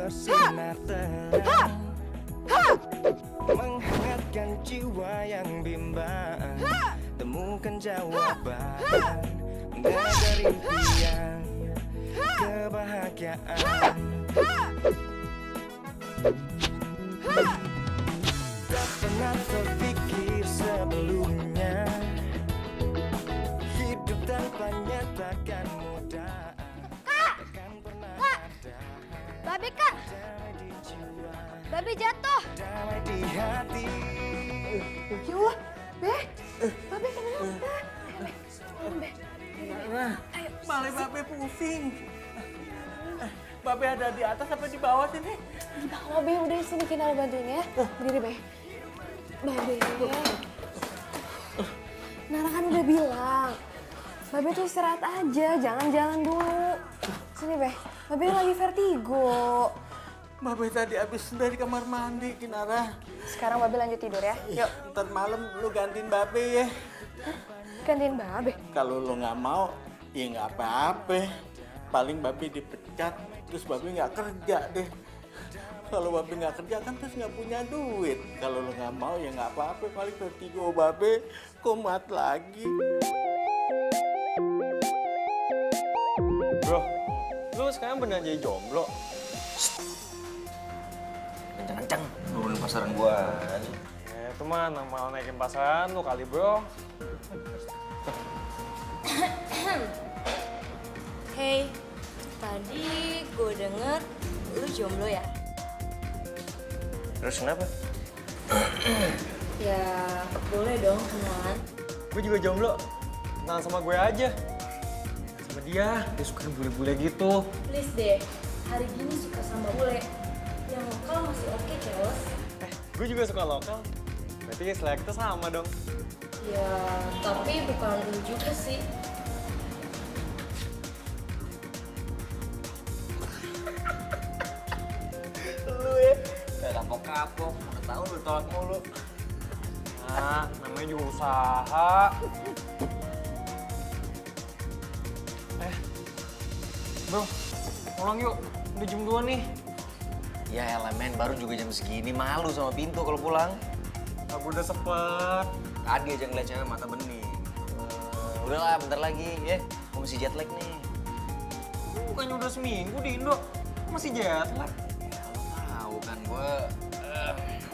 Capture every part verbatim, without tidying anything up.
bersinar terang, menghangatkan jiwa yang bimbang. Temukan jawaban dari impian kebahagiaan. Tak pernah terpikir sebelumnya, hidup tanpa nyatakan mudah. Takkan pernah ada Babe, Kak. Babe jatuh. damai di hati. Ya Allah, Be. Babe kenapa? Be, Be. Nah, Ayo. malah Babe pusing. Babe ada di atas apa di bawah sini? Di bawah, Be. Udah sini kita bantuin ya. Berdiri, Be. Babe. Nara kan udah bilang, Babe tuh istirahat aja, jangan jalan dulu. Sini, Be. Babe lagi vertigo. Babe tadi habis dari kamar mandi, Kinara. Sekarang Babe lanjut tidur ya. Yuk. Ntar malam lu gantiin Babe ya. Gantiin Babe. Kalau lu nggak mau, ya nggak apa-apa. Paling Babe dipecat, terus Babe nggak kerja deh. Kalau Babe nggak kerja kan terus nggak punya duit. Kalau lu nggak mau ya nggak apa-apa. Paling vertigo Babe kumat lagi. Bro, lu sekarang beneran jadi jomblo? Kenceng-kenceng, nurunin pasaran gua aja. Ya itu mah malah naikin pasaran lu kali bro. Hey, tadi gue denger lu jomblo ya? Terus kenapa? Ya boleh dong kenalan. Gue juga jomblo, kenalan sama gue aja. Sama dia, dia suka bule-bule gitu. Please deh, hari gini suka sama bule. Yang lokal masih oke, Charles. Eh, gue juga suka lokal. Berarti selera kita sama dong. Ya, tapi bukan lu juga sih. Lu ya, gak kapok-kapok. Udah tahu lu tolak mulu. Nah, namanya juga usaha. Eh, bro, pulang yuk. Udah jam dua nih. Ya elah men, baru juga jam segini. Malu sama pintu kalau pulang. Aku udah sepet. Tadi aja ngeliat cewek mata bening. Uh, udahlah, bentar lagi ya. Gue masih jet lag nih. Bukannya udah seminggu di Indo, masih jet lag. Ya lo tahu kan gue uh,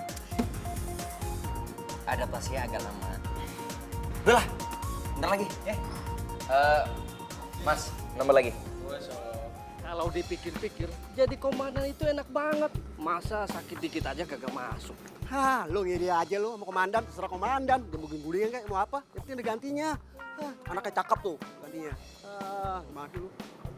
adaptasinya agak lama. Udahlah, bentar lagi ya. Uh, mas, nomor lagi. Kalau dipikir-pikir, jadi komandan itu enak banget. Masa sakit dikit aja kagak masuk. Hah, lu ngiri aja lu sama komandan, terserah komandan. Dia mau guling kayak mau apa, yang penting ada gantinya. Hah, anaknya cakep tuh gantinya. Ah, gimana sih lu?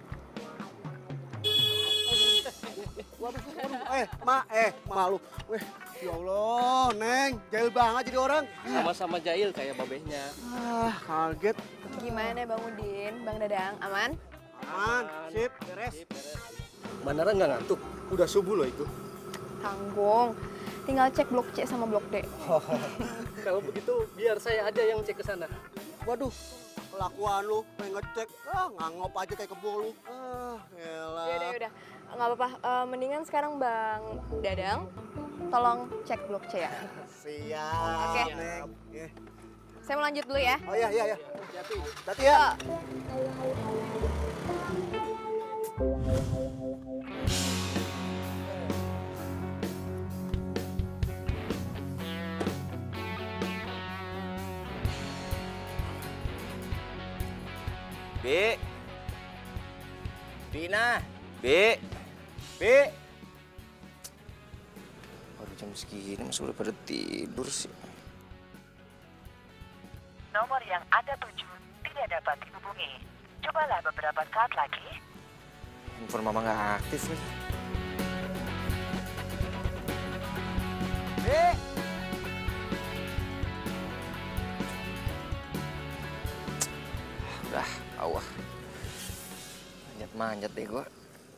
Waduh, waduh, eh, ma, eh, malu. Weh, ya Allah, Neng, jahil banget jadi orang. Sama-sama jahil kayak babehnya. Ah, kaget. Gimana Bang Udin, Bang Dadang, aman? Aman, sip, beres. Manara nggak ngantuk? Udah subuh loh itu. Tanggung. Tinggal cek blok C sama blok D. Kalau begitu biar saya aja yang cek ke sana. Waduh, kelakuan lu pengen ngecek, ah ngangop aja kayak kebo lu. Ah, elah. Yaudah, yaudah. Nggak apa-apa. Eh, mendingan sekarang Bang Dadang, tolong cek blok C ya. Siap, Oke. Neng. Eh. Saya mau lanjut dulu ya. Oh iya, iya, iya. Hati ya. B. Dina. B. B. Baru jam segini masih udah pada tidur sih. Nomor yang Anda tuju tidak dapat dihubungi. Cobalah beberapa saat lagi. Handphone mama nggak aktif nih. B. Udah, awah. Manjat-manjat deh gua.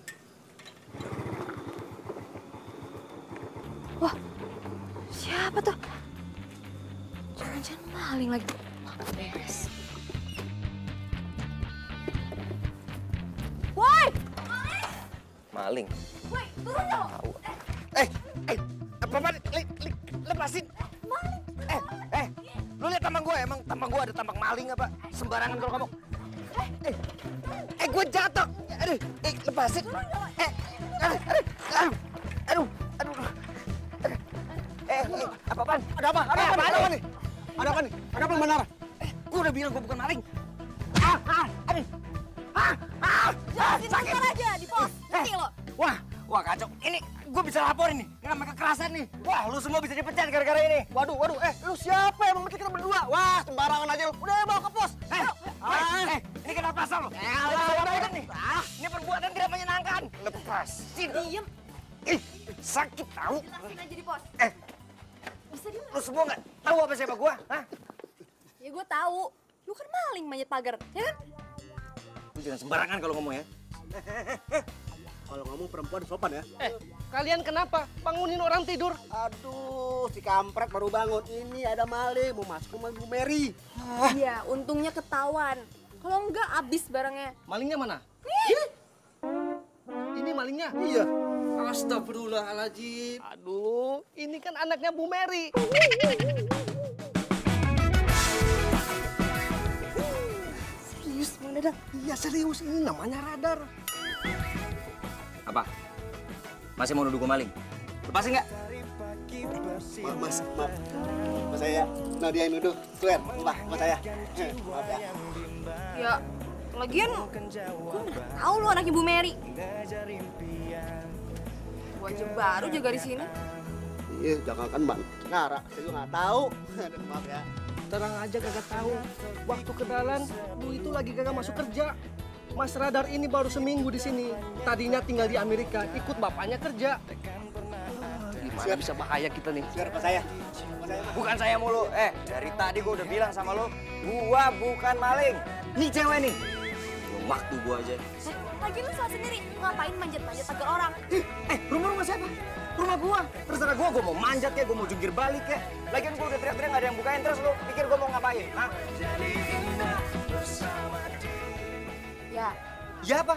Wah, siapa tuh? Jangan-jangan maling lagi. Malah beres. Woi! Maling. Woi, turun dong! ada tampak maling apa? Sembarangan kalau kamu. Eh, eh gue jatuh. Aduh, eh lepasin. Eh, aduh, aduh, aduh, aduh, aduh. Eh, eh, apa-apaan? Ada apa? Ada apa? Ada apa nih? Ada apa nih? Ada apa Manara? Eh, gue udah bilang gue bukan maling. Ah, ah, aduh. Ah, ah, ah, sakit. aja di pos, ngerti lo? Wah, wah kacau. Ini gue bisa laporin nih. Ini namanya kekerasan nih. Wah, lu semua bisa dipecat gara-gara ini. Waduh, waduh, eh lu siapa yang memecat kita berdua? Wah, sembarangan aja lu. Udah bawa ke pos. Eh, ah, eh, ini kenapa pasal lo? Eh, alah, nih. Ah, ini perbuatan tidak menyenangkan. Lepasin. Diem. Ih, sakit tahu. Jelasin aja di pos. Eh, Bisa diem. lu semua nggak tahu apa siapa gua? Hah? Ya gue tahu. Lu kan maling manjat pagar, ya kan? Lu jangan sembarangan kalau ngomong ya. Kalau ngomong perempuan sopan ya. Eh, kalian kenapa bangunin orang tidur? Aduh, si kampret baru bangun. Ini ada maling mau masuk rumah Bu Mary. Iya, untungnya ketahuan. Kalau enggak, abis barangnya. Malingnya mana? Ini malingnya? Iya. Astagfirullahaladzim. Aduh, ini kan anaknya Bu Mary. Serius, Mang Dadang? Iya serius, ini namanya radar. Apa? Masih mau nuduh gua maling? Lepasin nggak? Maaf, Mas, maaf. Mas saya, nah dia yang nuduh. Swear, sumpah, Mas saya. Maaf ya. Ya, lagian gue nggak tahu lu anak Ibu Mary. Gue aja baru jaga di sini. Iya, jangan kan Bang. Ngara, saya juga nggak tahu. Aduh, maaf ya. Terang aja kagak tahu. Waktu kenalan, lu itu lagi kagak masuk kerja. Mas Radar ini baru seminggu di sini. Tadinya tinggal di Amerika, ikut bapaknya kerja. Ah, gimana bisa bahaya kita nih? Swear, Mas saya. Mas saya, Mas. Bukan saya mulu. Eh, dari tadi gua udah bilang sama lu, gua bukan maling. Nih cewek nih. Belum waktu gua aja. Eh, lagi lu salah sendiri. Ngapain manjat-manjat pagar orang? Ih, eh, rumah-rumah siapa? Rumah gua. Terserah gua, gua mau manjat ya, gua mau jungkir balik ya. Lagian gua udah teriak-teriak nggak ada yang bukain, terus lu pikir gua mau ngapain? Hah? Ya, Ya apa?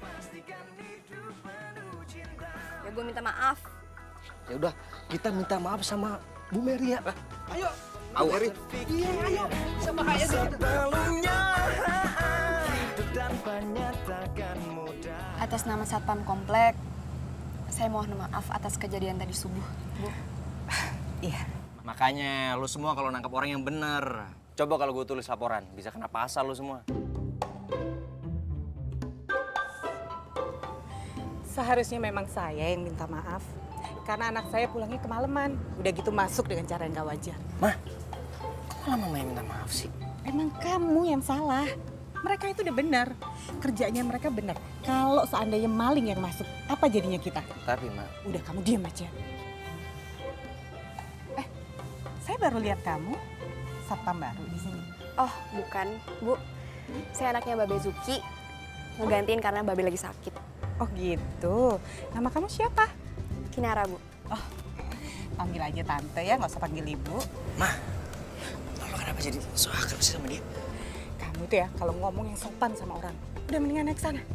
ya gue minta maaf. Ya udah, kita minta maaf sama Bu Mary ya. Ayo. Au, Mary. Iya, ayo. Bisa bahaya nih kita. Sebelumnya hidup tanpa nyata kan mudah. Atas nama Satpam Komplek, saya mohon maaf atas kejadian tadi subuh, Bu. Iya. Makanya lu semua kalau nangkap orang yang bener. Coba kalau gue tulis laporan, bisa kena pasal lu semua. Seharusnya memang saya yang minta maaf. Karena anak saya pulangnya kemalaman. Udah gitu masuk dengan cara yang gak wajar. Mah, kok malah mama yang minta maaf sih? Emang kamu yang salah. Mereka itu udah benar. Kerjanya mereka benar. Kalau seandainya maling yang masuk, apa jadinya kita? Tapi, Mak. Udah kamu diam aja. Eh, saya baru lihat kamu. Satpam baru di sini. Oh, bukan, Bu. Saya anaknya Babe Zuki. Ngegantiin karena Babe lagi sakit. Oh gitu. Nama kamu siapa? Kinara, Bu. Oh, panggil aja tante ya, nggak usah panggil ibu. Mah, lo kenapa jadi so akrab sih sama dia? Kamu tuh ya, kalau ngomong yang sopan sama orang, udah mendingan naik sana.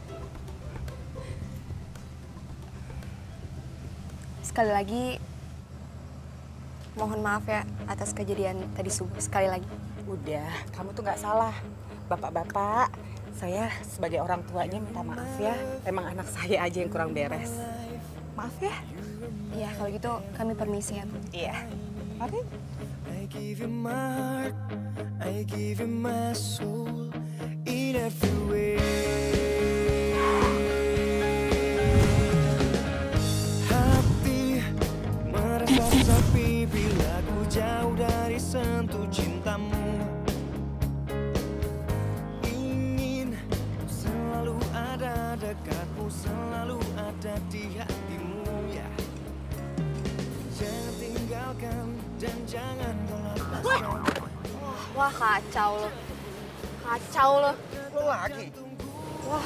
Sekali lagi, mohon maaf ya atas kejadian tadi subuh. Sekali lagi. Udah, kamu tuh nggak salah. Bapak-bapak, saya sebagai orang tuanya minta maaf ya. Emang anak saya aja yang kurang beres. Maaf ya. Iya, kalau gitu kami permisi ya, Bu. Iya. Mari. I give you my heart, I give you my soul in every way. Hati merasa sepi bila ku jauh dari sentuh cintamu. Ingin selalu ada dekatmu, selalu ada di hatimu ya. Jangan tinggalkan dan jangan kau lepaskan. Wah, kacau lo. Kacau lo. Lo lagi? Wah.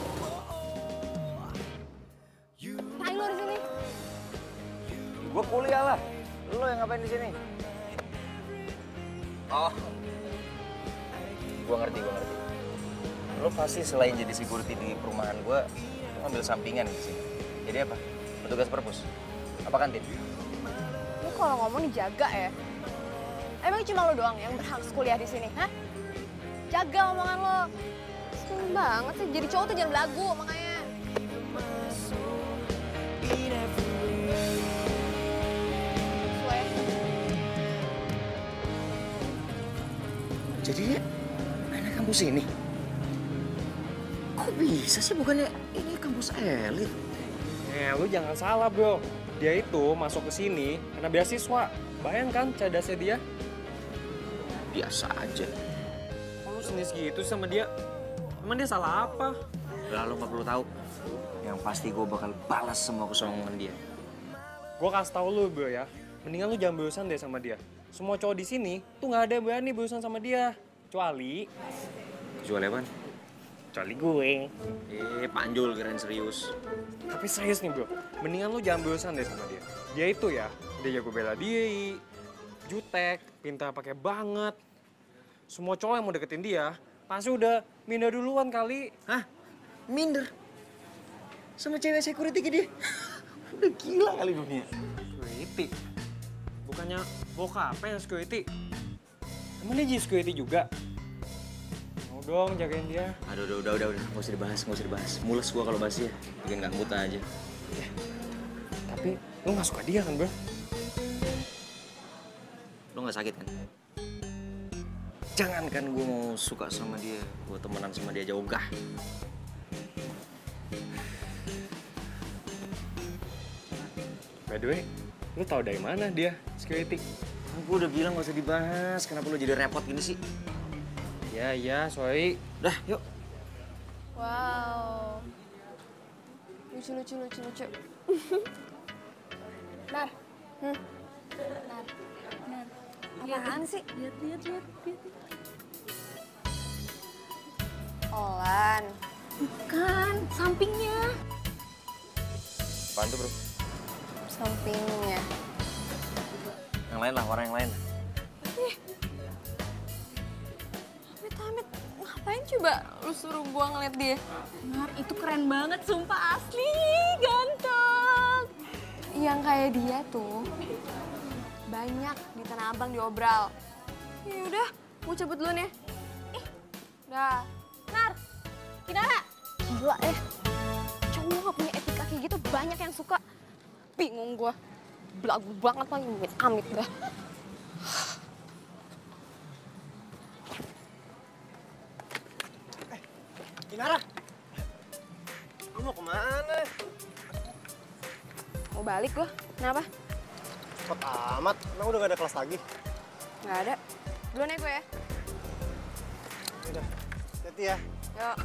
Ngapain lo di sini? Gue kuliah lah. Lo yang ngapain di sini? Oh. Gue ngerti, gue ngerti. Lo pasti selain jadi security di perumahan gue, lo ngambil sampingan di sini. Jadi apa? Petugas perpus? Apa kantin? Lu kalau ngomong dijaga ya. Emang cuma lo doang yang berhak kuliah di sini, hah? Jaga omongan lo. Seneng banget sih, jadi cowok tuh jangan belagu, makanya. Jadi dia anak kampus ini? Kok bisa sih, bukannya ini kampus elit? Eh, lu jangan salah, bro. Dia itu masuk ke sini karena beasiswa. Bayangkan cerdasnya dia. Biasa aja. Kok lu sendiri segitu sama dia? Emang dia salah apa? Lah, lu nggak perlu tahu. Yang pasti gue bakal balas semua kesombongan dia. Gue kasih tau lu, bro ya. Mendingan lu jangan berurusan deh sama dia. Semua cowok di sini tuh nggak ada yang berani berurusan sama dia. Kecuali... Kecuali apaan? Kecuali gue. Eh, panjul keren serius. Tapi serius nih, bro. Mendingan lu jangan berurusan deh sama dia. Dia itu ya, dia jago bela diri, jutek, pintar pakai banget. Semua cowok yang mau deketin dia, pasti udah minder duluan kali. Hah? Minder? Sama cewek security ke dia? Udah gila kali dunia. Security? Bukannya bokapnya yang security? Emang dia jadi security juga? Mau dong jagain dia. Aduh, udah, udah, udah, udah. Nggak usah dibahas, nggak usah dibahas. Mules gua kalau bahas dia. Bikin gak buta aja. Ya. Tapi lu gak suka dia kan, bro? Lu gak sakit kan? Jangankan gue mau suka sama dia, gue temenan sama dia aja ogah. By the way, lu tau dari mana dia security? Gue udah bilang gak usah dibahas, kenapa lu jadi repot gini sih? Ya, ya, sorry. Udah, yuk. Wow. Lucu, lucu, lucu, lucu. Nar. Hmm. Nar. Nar. Apaan sih? Lihat, lihat, lihat, lihat. Olan. Bukan, sampingnya. Apaan tuh, bro? Sampingnya. Yang lain lah, warna yang lain. Ih. Amit, Amit. Ngapain coba lu suruh gua ngeliat dia? Nar, itu keren banget, sumpah asli. Ganteng. Yang kayak dia tuh banyak di Tanah Abang diobral. Ya udah, mau cabut dulu nih. Ih, dah. Nar, Kinara. Gila eh, cowok gak punya etika kayak gitu banyak yang suka. Bingung gua, belagu banget lagi, amit-amit dah. Eh, Kinara, lu mau kemana? Mau balik gua, kenapa? Cepet amat, emang udah gak ada kelas lagi? Gak ada. Duluan ya gue ya. Udah, hati-hati ya. Yuk.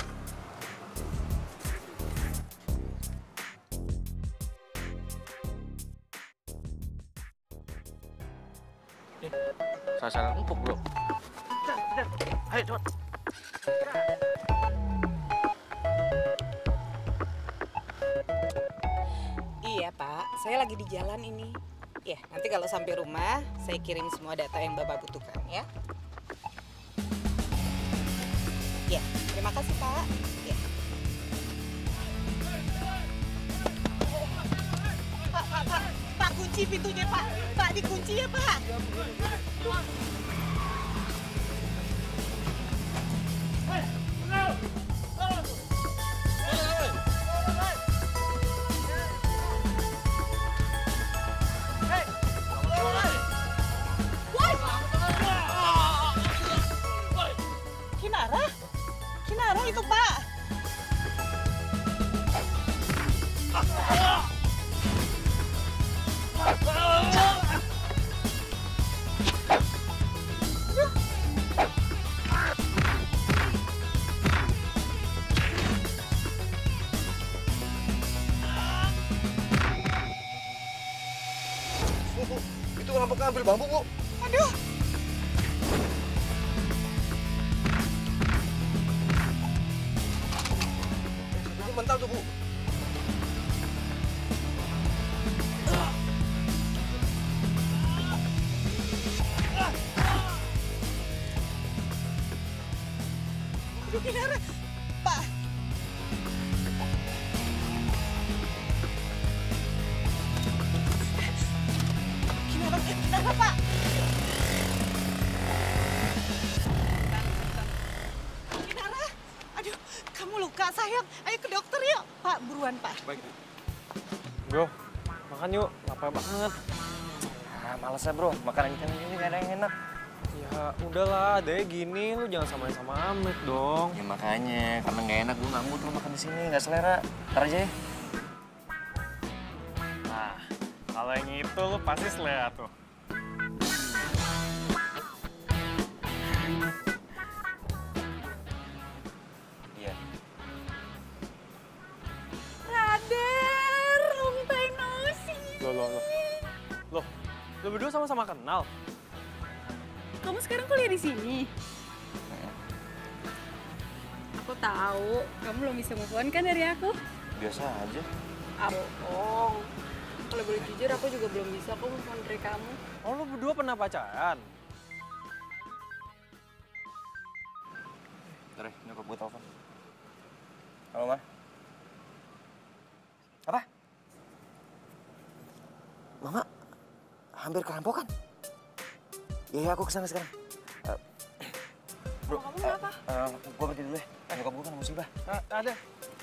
Sasaran empuk, bro. Ayo, cepet. Iya, Pak. Saya lagi di jalan ini. Ya, nanti kalau sampai rumah, saya kirim semua data yang Bapak butuhkan, ya. Ya, terima kasih, Pak. Ya. Pak, Pak, Pak. Pak, kunci pintunya, Pak. Pak, dikunci ya, Pak. Kinara? Kinara itu, Pak. Bu, Bu, itu ngambek ambil bambu, Bu. Aduh. Itu mental tuh, Bu. Aduh, Kinara. Pak. Kinara, Kinara, Pak. makan yuk, lapar banget. Ah, males ya bro, makanan ikan ini gak ada yang enak. Ya udahlah, adanya gini, lu jangan samain sama Amit dong. Ya makanya, karena gak enak gue gak mood lo makan di sini, gak selera. Ntar aja ya. Nah, kalau yang itu lu pasti selera tuh. Iya. Radar, long time no see. Loh, loh, loh. Loh, lu berdua sama-sama kenal? Kamu sekarang kuliah di sini? Aku tahu, kamu belum bisa move on kan dari aku? Biasa aja. Ah, bohong. Kalau boleh jujur, aku juga belum bisa kok move on dari kamu. Oh, lu berdua pernah pacaran? Ntar ya, nyokap gue telepon. Halo, Ma. Apa? Mama, hampir kerampokan. Iya, aku kesana sekarang. Uh, bro, kamu kenapa? Uh, uh, gue pergi dulu ya. Nyokap gue kan musibah. Uh, ada.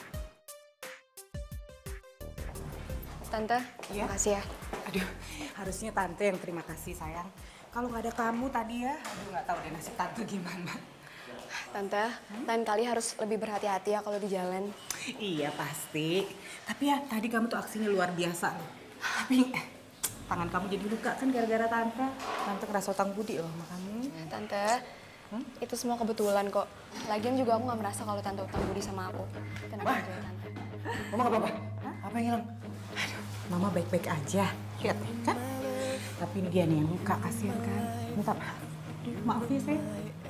Tante, Iya? makasih ya. Aduh, harusnya tante yang terima kasih sayang. Kalau nggak ada kamu tadi ya, aduh nggak tahu deh nasib tante gimana. Tante, lain kali harus lebih berhati-hati ya kalau di jalan. Iya pasti. Tapi ya tadi kamu tuh aksinya luar biasa loh. Tapi eh, tangan kamu jadi luka kan gara-gara tante. Tante ngerasa utang budi loh sama kamu. Tante, hmm? itu semua kebetulan kok. Lagian juga aku nggak merasa kalau tante utang budi sama aku. Tenang aja ya tante. Mama gak apa-apa? Apa yang hilang? Mama baik-baik aja. Lihat deh kan. Tapi ini dia nih yang luka, kasihan kan. Minta maaf. Maaf ya sayang.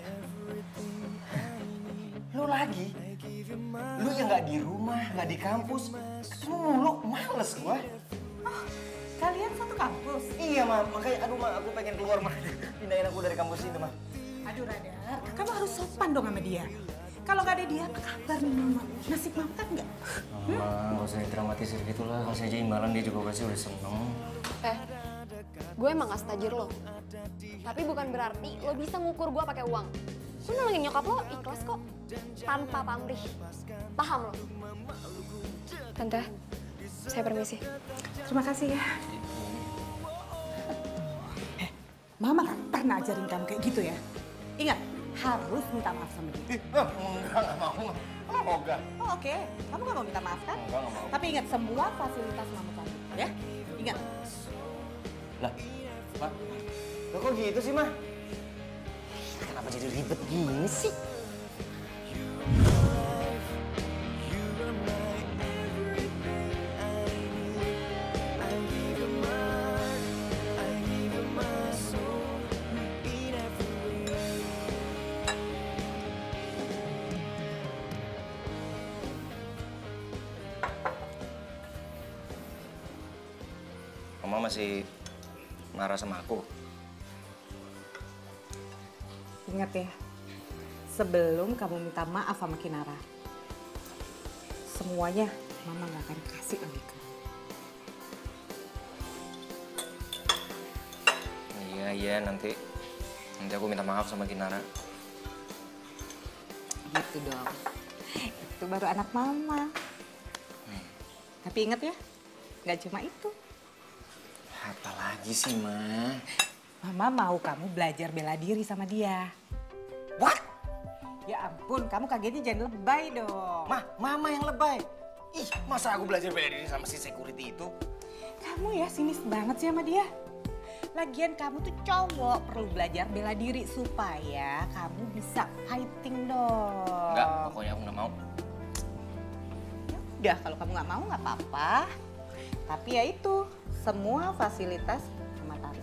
Lu lagi? Lu yang nggak di rumah, nggak di kampus. Ketemu mulu, males gua. Oh, kalian satu kampus? Iya, Ma. Makanya, aduh, Ma, aku pengen keluar, Ma. Pindahin aku dari kampus ini, Ma. Aduh, Radar. Kamu harus sopan dong sama dia. Kalau nggak ada dia, apa kabar nih Mama? Nasib Mama kan nggak? Mama, nggak usah didramatisir gitu lah. Kasih aja imbalan, dia juga pasti udah seneng. Eh, gue emang gak setajir lo. Tapi bukan berarti lo bisa ngukur gue pakai uang. Lo nolongin nyokap lo ikhlas kok. Tanpa pamrih. Paham lo? Tante, saya permisi. Terima kasih ya. Eh, Mama kan pernah ajarin kamu kayak gitu ya? Ingat, harus minta maaf sama dia. Enggak, enggak mau. Oh, enggak. Oh, oke. Okay. Kamu gak mau minta maaf kan? Enggak, enggak mau. Tapi ingat, semua fasilitas Mama kamu. Ya? Ingat. Lah, Ma, lo kok gitu sih, Ma? Kenapa jadi ribet gini sih? Mama masih marah sama aku. Ingat ya, sebelum kamu minta maaf sama Kinara, semuanya Mama gak akan kasih lagi ke kamu. Iya, iya, nanti nanti aku minta maaf sama Kinara. Gitu dong. Itu baru anak Mama. Hmm. Tapi ingat ya, gak cuma itu. Apa lagi sih, Ma? Mama mau kamu belajar bela diri sama dia. What? Ya ampun, kamu kagetnya jangan lebay dong. Ma, Mama yang lebay. Ih, masa aku belajar bela diri sama si security itu? Kamu ya sinis banget sih sama dia. Lagian kamu tuh cowok, perlu belajar bela diri supaya kamu bisa fighting dong. Enggak, pokoknya aku nggak mau. Ya udah, kalau kamu nggak mau nggak apa-apa. Tapi ya itu, semua fasilitas sama Tari.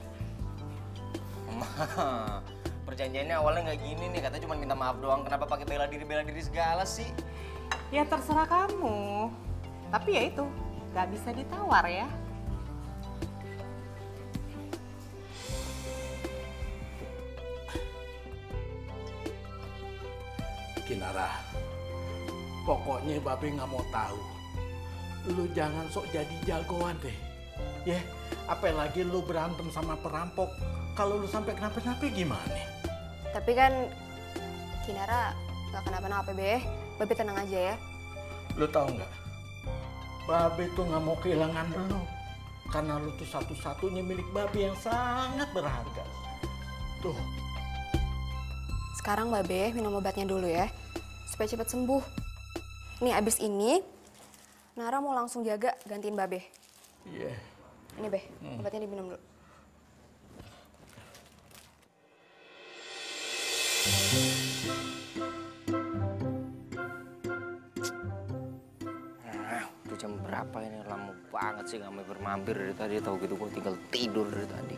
Ma, perjanjiannya awalnya nggak gini nih, katanya cuma minta maaf doang. Kenapa pakai bela diri bela diri segala sih? Ya terserah kamu. Tapi ya itu, nggak bisa ditawar ya. Kinara, pokoknya Babe nggak mau tahu. Lu jangan sok jadi jagoan deh. Ya, apalagi lu berantem sama perampok. Kalau lu sampai kenapa-napa gimana? Tapi kan Kinara gak kenapa-napa, Be. Babe tenang aja ya. Lu tahu nggak? Babe tuh nggak mau kehilangan lu. Karena lu tuh satu-satunya milik Babe yang sangat berharga. Tuh. Sekarang Babe minum obatnya dulu ya, supaya cepat sembuh. Nih abis ini, Nara mau langsung jaga gantiin Babe. Iya. Yeah. Ini Be, hmm. obatnya diminum dulu. Nah, udah jam berapa ini? Lama banget sih nggak mampir-mampir dari tadi. Tahu gitu gue tinggal tidur dari tadi.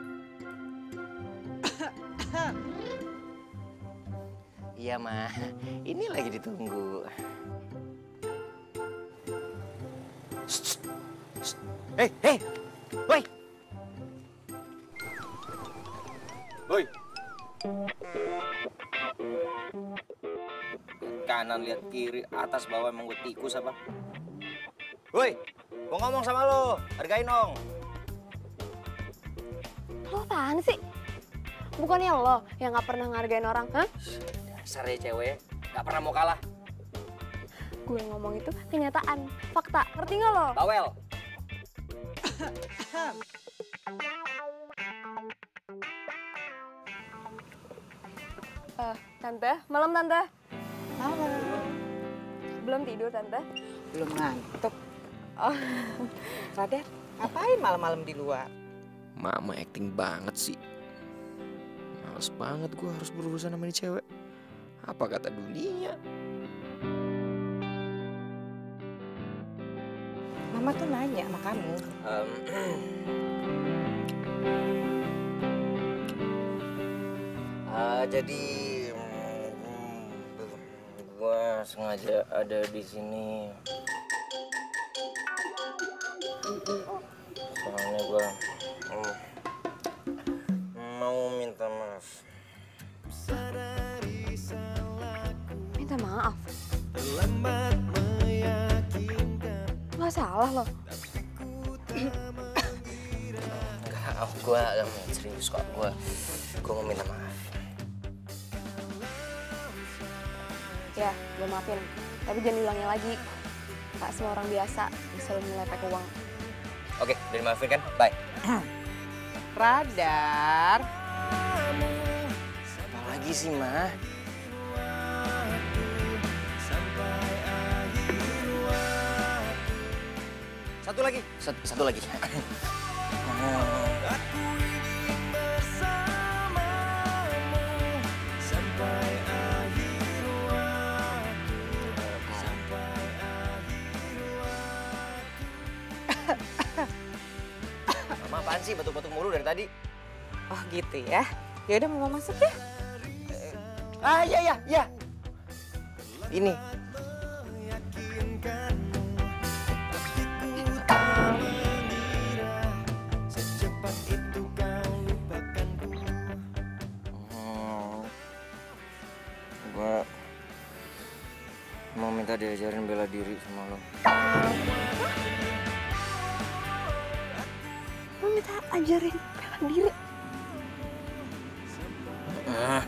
Iya, Ma. Ini lagi ditunggu. Hei, hei! Woi! Woi! Kanan lihat kiri, atas bawah, emang gue tikus apa? Woi! Gue ngomong sama lo, hargain dong. Lo apaan sih? Bukannya lo yang gak pernah ngargain orang, hah? Dasar ya cewek, gak pernah mau kalah. Gue ngomong itu kenyataan, fakta, ngerti gak lo? Bawel. Uh, Tante, malam Tante. Malam. Belum tidur Tante? Belum ngantuk. Oh, Radar, ngapain malam-malam di luar? Mama acting banget sih. Males banget gue harus berurusan sama ini cewek. Apa kata dunia? Mama tuh nanya sama kamu. Um, uh, jadi um, gue sengaja ada di sini. Soalnya gue um, mau minta maaf. Minta maaf? Nggak salah loh. Enggak, gue gak mau serius kok. Gue gue mau minta maaf. Ya, gue maafin. Tapi jangan diulangin lagi. Tak semua orang biasa bisa menyelipet uang. Oke, udah dimaafin kan? Bye. Radar. Apa lagi sih, Ma? Satu lagi. Satu, satu lagi. Mama apaan sih batuk-batuk mulu dari tadi? Oh gitu ya. Ya udah mau masuk ya? Ah iya iya iya. Ini. Gue mau minta diajarin bela diri sama lo. Lo minta ajarin bela diri? Ah.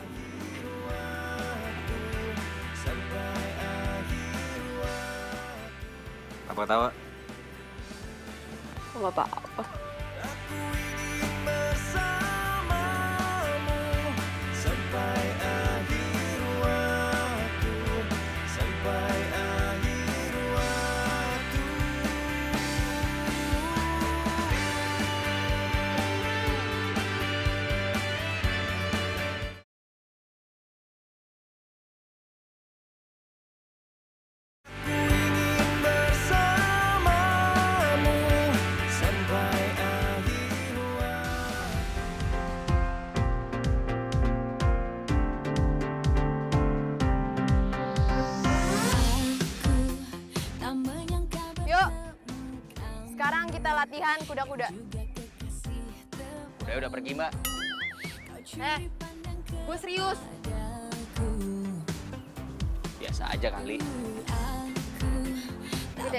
Apa tawa? Gak apa-apa. Sekarang kita latihan kuda-kuda. Udah, udah pergi, Mbak. Eh, gue serius. Biasa aja kali. Ikutin.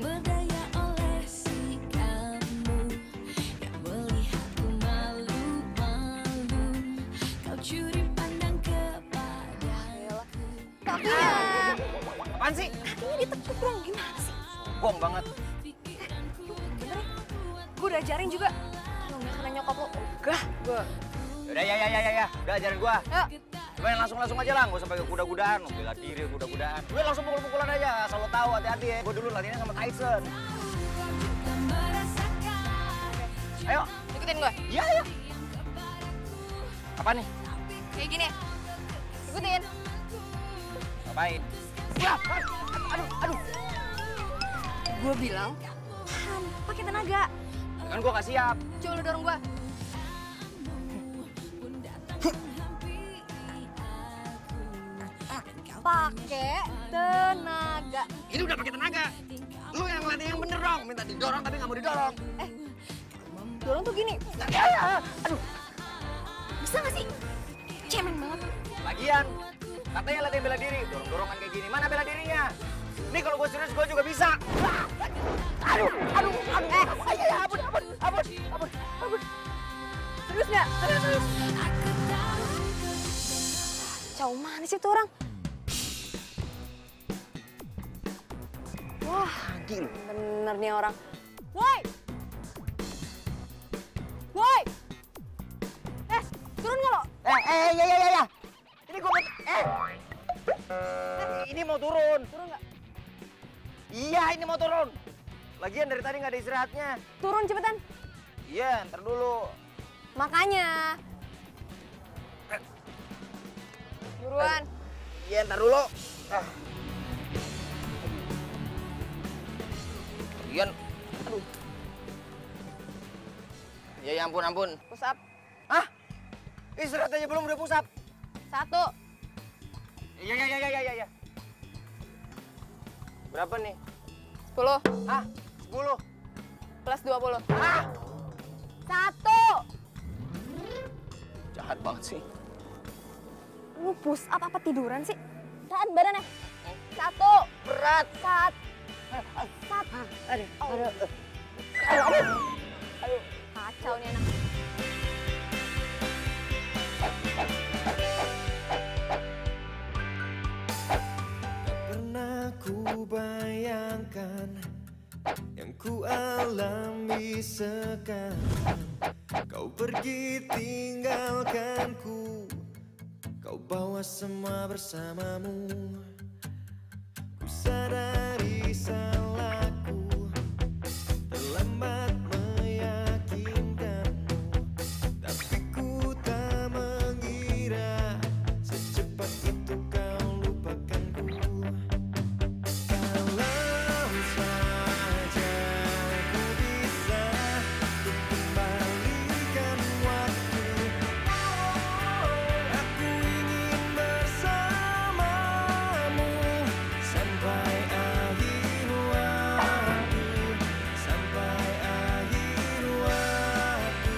Kakinya. Apaan sih? Kakinya ditekuk dong, gimana sih? Sombong banget. Gue udah ajarin juga. Kalau nggak karena nyokap lo, ogah gue. Udah ya ya ya ya ya, udah ajarin gua. Yuk. Main langsung-langsung aja lah, nggak usah pakai kuda-kudaan, bela diri kuda-kudaan. Gue langsung pukul-pukulan aja, asal lo tahu hati-hati ya. Gue dulu latihannya sama Tyson. Ayo, ikutin gue. Iya ya. Apa nih? Kayak gini. Ikutin. Ngapain? Wah, aduh, aduh. Gue bilang, tahan, pakai tenaga. Kan gue gak siap. Coba lu dorong gue. Pakai tenaga. Ini udah pakai tenaga. Lu yang latih yang bener dong. Minta didorong tapi nggak mau didorong. Eh, dorong tuh gini. Ya, ya. Aduh. Bisa nggak sih? Cemen banget. Lagian, katanya latihan bela diri. Dorong-dorongan kayak gini. Mana bela dirinya? Nih kalau gue serius gue juga bisa. Aduh, aduh, aduh. Eh, ayo, ya, ampun, ampun, ampun, ampun, ampun. Serius nggak? Serius, serius. Kacau mana sih tuh orang? Wah, bener nih orang. Woi! Woi! Eh, turun nggak lo? Eh, eh, ya, ya, ya, ya. Ini gue mau, eh. eh. Ini mau turun. Turun nggak? Iya, ini mau turun. Lagian dari tadi nggak ada istirahatnya. Turun cepetan. Iya, ntar dulu. Makanya. Buruan. Iya, ntar dulu. Ah. Lagian, aduh. Ya, ya ampun, ampun. Push up. Hah? Istirahat aja belum udah push up. Satu. Iya, iya, iya, iya, iya. Ya. Berapa nih? Sepuluh. Hah? Sepuluh? Plus dua puluh. Hah? Satu. Jahat banget sih. Lu push up apa tiduran sih? Tahan badannya. Satu. Berat. Sat. Sat. Aduh. Aduh. Aduh. Aduh. Kacau nih anak. Pernah ku bayangkan yang ku alami sekarang. Kau pergi tinggalkanku, kau bawa semua bersamamu. Ku sadari salahku, terlambat meyakinkanmu, tapi ku tak mengira secepat itu kau lupakanku. Kalau saja ku bisa untuk kembalikan waktu, aku ingin bersamamu sampai akhir waktu, sampai akhir waktu.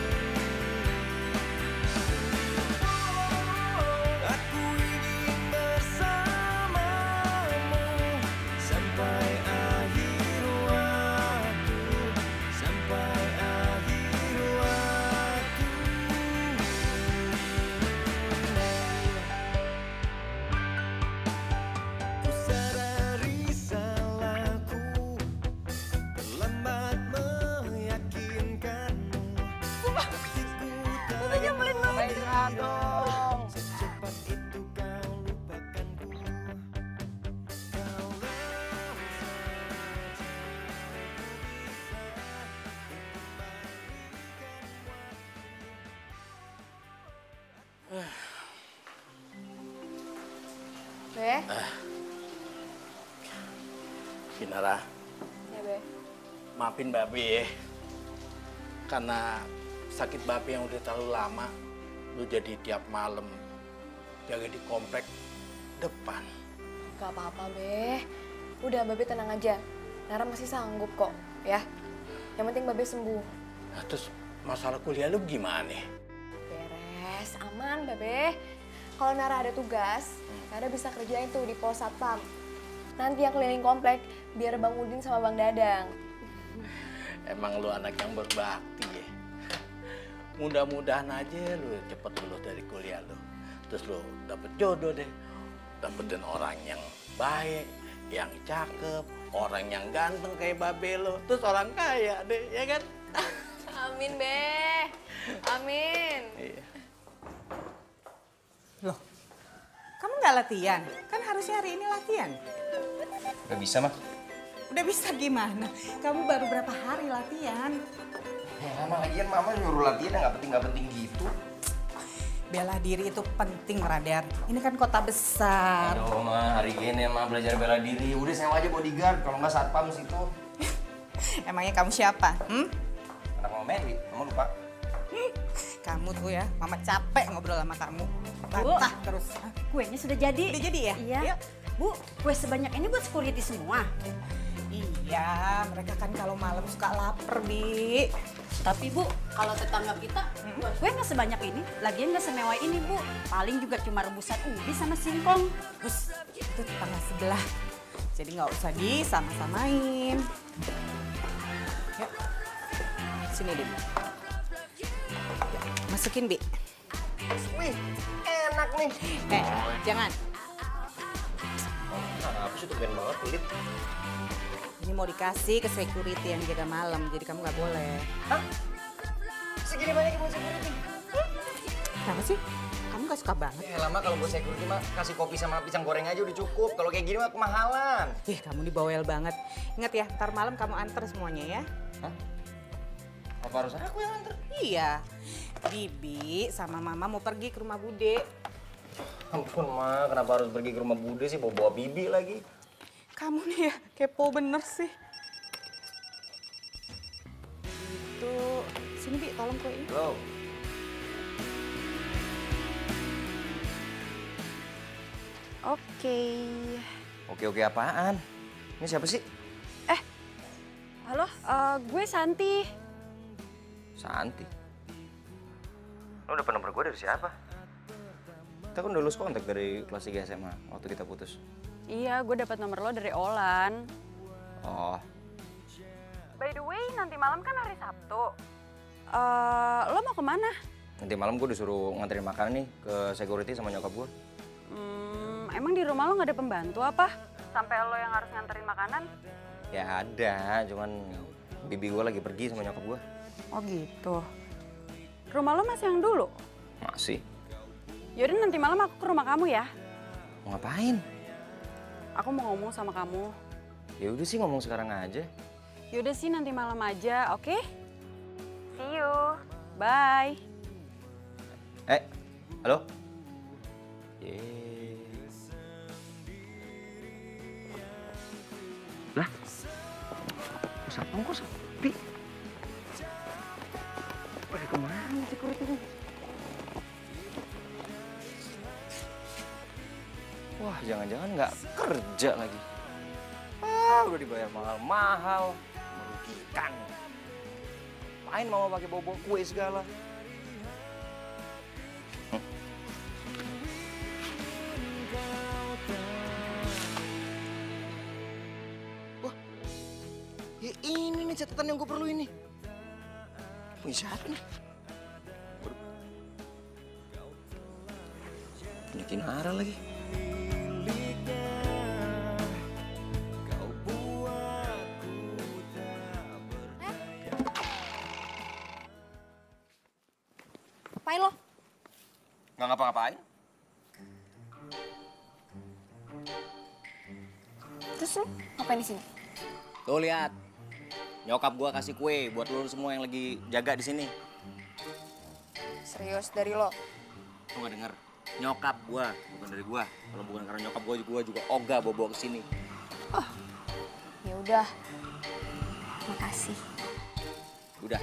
Aku ingin bersamamu sampai akhir waktu, sampai akhir waktu. Ku sadari salahku, terlambat meyakinkanmu, tapi ku tak Istirahat dong. secepat itu kau lupakanku. Kalau saja Be. Kinara, Ya, Be. maafin Babe ya. Karena sakit Babe yang udah terlalu lama, lu jadi tiap malam jaga di komplek depan. Gak apa-apa, Be. Udah, Babe tenang aja. Nara masih sanggup kok, ya. Yang penting Babe sembuh. Nah, terus masalah kuliah lu gimana? Beres, aman, Babe. Kalau Nara ada tugas, Nara bisa kerjain tuh di pos satpam. Nanti yang keliling komplek, biar Bang Udin sama Bang Dadang. Emang lu anak yang berbakti ya. Mudah-mudahan aja lu cepet lulus dari kuliah lu. Terus lu dapet jodoh deh. Dapetin orang yang baik, yang cakep, orang yang ganteng kayak Babe lu. Terus orang kaya deh, ya kan? Amin, Be. Amin. Iya. Loh, kamu nggak latihan? Kan harusnya hari ini latihan. Gak bisa, Mah. Udah bisa gimana? Kamu baru berapa hari latihan? Ya lama lagian Mama nyuruh latihan yang gak penting-gak penting gitu. Bela diri itu penting, Radar. Ini kan kota besar. Aduh, Ma, hari ini Ma belajar bela diri. Udah sewa aja bodyguard, kalau nggak satpam situ. Emangnya kamu siapa? Hmm? Anak Mama Mary, Mama lupa. Kamu tuh ya, Mama capek ngobrol sama kamu. Bantah terus. Kuenya sudah jadi. Udah jadi ya? Iya. Yuk. Bu, kue sebanyak ini buat security semua. Iya, mereka kan kalau malam suka lapar, Bi. Tapi Bu, kalau tetangga kita buat kue nggak sebanyak ini, lagian nggak semewah ini Bu. Paling juga cuma rebusan ubi sama singkong. Terus itu tetangga sebelah. Jadi nggak usah disama-samain. Yuk, sini deh. Yuk, masukin, Bi. Wih, enak nih. Eh, jangan. Kenapa sih tuh ben banget, pelit. Ini mau dikasih ke security yang jaga malam, jadi kamu nggak boleh. Hah? Segini banyak buat security? Kenapa sih? Kamu nggak suka banget? Ya lama kalau buat security mah kasih kopi sama pisang goreng aja udah cukup. Kalau kayak gini mah kemahalan. Ih, kamu dibawel banget. Ingat ya, ntar malam kamu antar semuanya ya. Hah? Apa harus aku yang antar? Iya. Bibi sama Mama mau pergi ke rumah Bude. Ampun, Ma. Kenapa harus pergi ke rumah Bude sih? Bawa-bawa Bibi lagi. Kamu nih ya, kepo bener sih. Itu, sini Bi, tolong kuenya. Halo. Oke. Oke-oke apaan? Ini siapa sih? Eh, halo, eh, gue Santi. Santi. Lo udah pernah nomor gue dari siapa? Kita kan udah lulus kontak dari kelas tiga S M A waktu kita putus. Iya, gue dapat nomor lo dari Olan. Oh. By the way, nanti malam kan hari Sabtu. Eh, lo mau kemana? Nanti malam gue disuruh nganterin makanan nih ke security sama nyokap gue. Hmm, emang di rumah lo nggak ada pembantu apa? Sampai lo yang harus nganterin makanan? Ya ada, cuman bibi gue lagi pergi sama nyokap gue. Oh gitu. Rumah lo masih yang dulu? Masih. Yaudah nanti malam aku ke rumah kamu ya. Mau ngapain? Aku mau ngomong sama kamu. Ya udah sih ngomong sekarang aja. Yaudah sih nanti malam aja, oke? Okay? See you. Bye. Eh, halo? Yeay. Lah? Kok satpam kok sepi? Pada kemana security-nya? Wah, jangan-jangan nggak kerja lagi. Ah, udah dibayar mahal-mahal, merugikan. Main mama pakai bawa kue segala. Hm. Wah, ya ini nih catatan yang gue perlu ini. Punya siapa nih? Waduh. Punya Kinara lagi. Ngapain lo? Nggak ngapa-ngapain. Terus lo ngapain di sini? Tuh lihat, nyokap gua kasih kue buat lo semua yang lagi jaga di sini. Serius dari lo? Lo nggak denger? Nyokap gua, bukan dari gua. Kalau bukan karena nyokap gua, gua juga ogah bawa-bawa ke sini. Oh, ya udah. Makasih. Udah.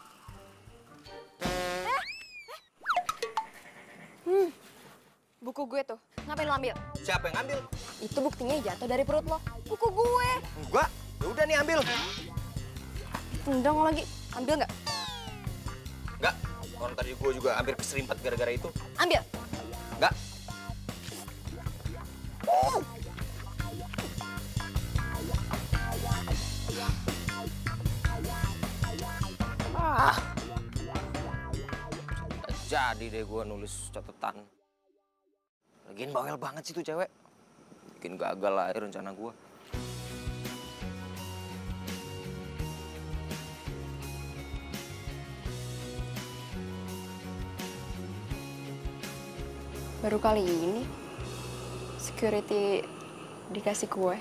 Hmm, buku gue tuh. Ngapain lo ambil? Siapa yang ambil? Itu buktinya jatuh dari perut lo. Buku gue. Enggak. Ya udah nih ambil. Tendang lo lagi. Ambil nggak? Enggak. Orang tadi gua juga hampir keserimpet gara-gara itu. Ambil. Enggak. Ah. Jadi deh gue nulis catatan. Lagian bawel banget sih tuh cewek. Bikin gagal lah rencana gue. Baru kali ini security dikasih kue.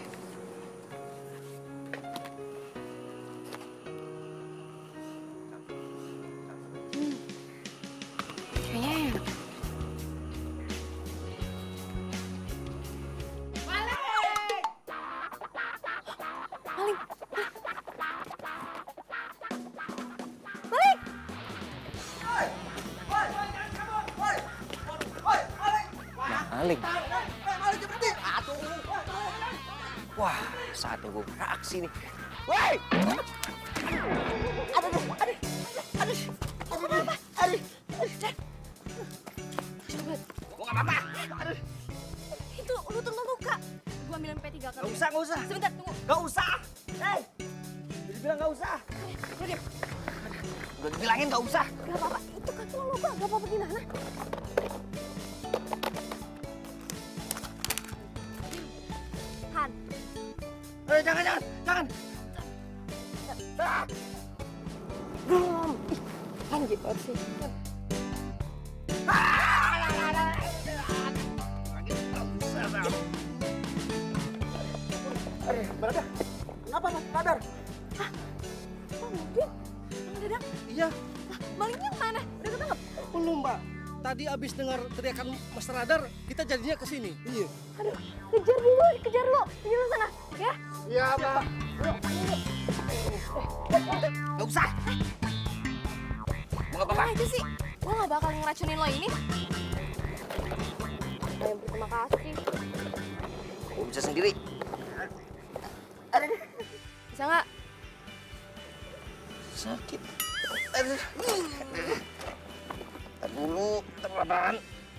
Hmm. Kayaknya enak. Maling! Maling! Maling. Wah, saatnya gue beraksi nih. Woi! Aduh, aduh, aduh, aduh, aduh, aduh, aduh, Gue nggak apa-apa. Aduh. Itu lu terluka luka. Gua ambilin P tiga kali. Gak usah, gak usah. Sebentar, tunggu. Gak usah. Hei, udah bilang gak usah. Lu diam. Udah dibilangin gak usah. Gak apa-apa. Itu kaki lo luka. Gak apa-apa gimana? Han. Eh, jangan, jangan, jangan. Ah. Belum. Ih, Han gitu sih. Aduh, Brother. Kenapa, Mas? Radar? Hah? Bang Udin? Bang Dadang? Iya. Lah, malingnya mana? Udah ketangkep? Belum, Mbak. Tadi abis dengar teriakan Mas Radar, kita jadinya ke sini. Iya. Aduh, kejar dulu, kejar lo. Kejar lo sana, ya? Iya, Mbak. Gak usah. Mau apa-apa? aja sih? Gue gak bakal ngeracunin lo ini. Yang berterima kasih. Gue bisa sendiri. Bisa nggak? Sakit. Aduh. Ntar dulu, terlalu.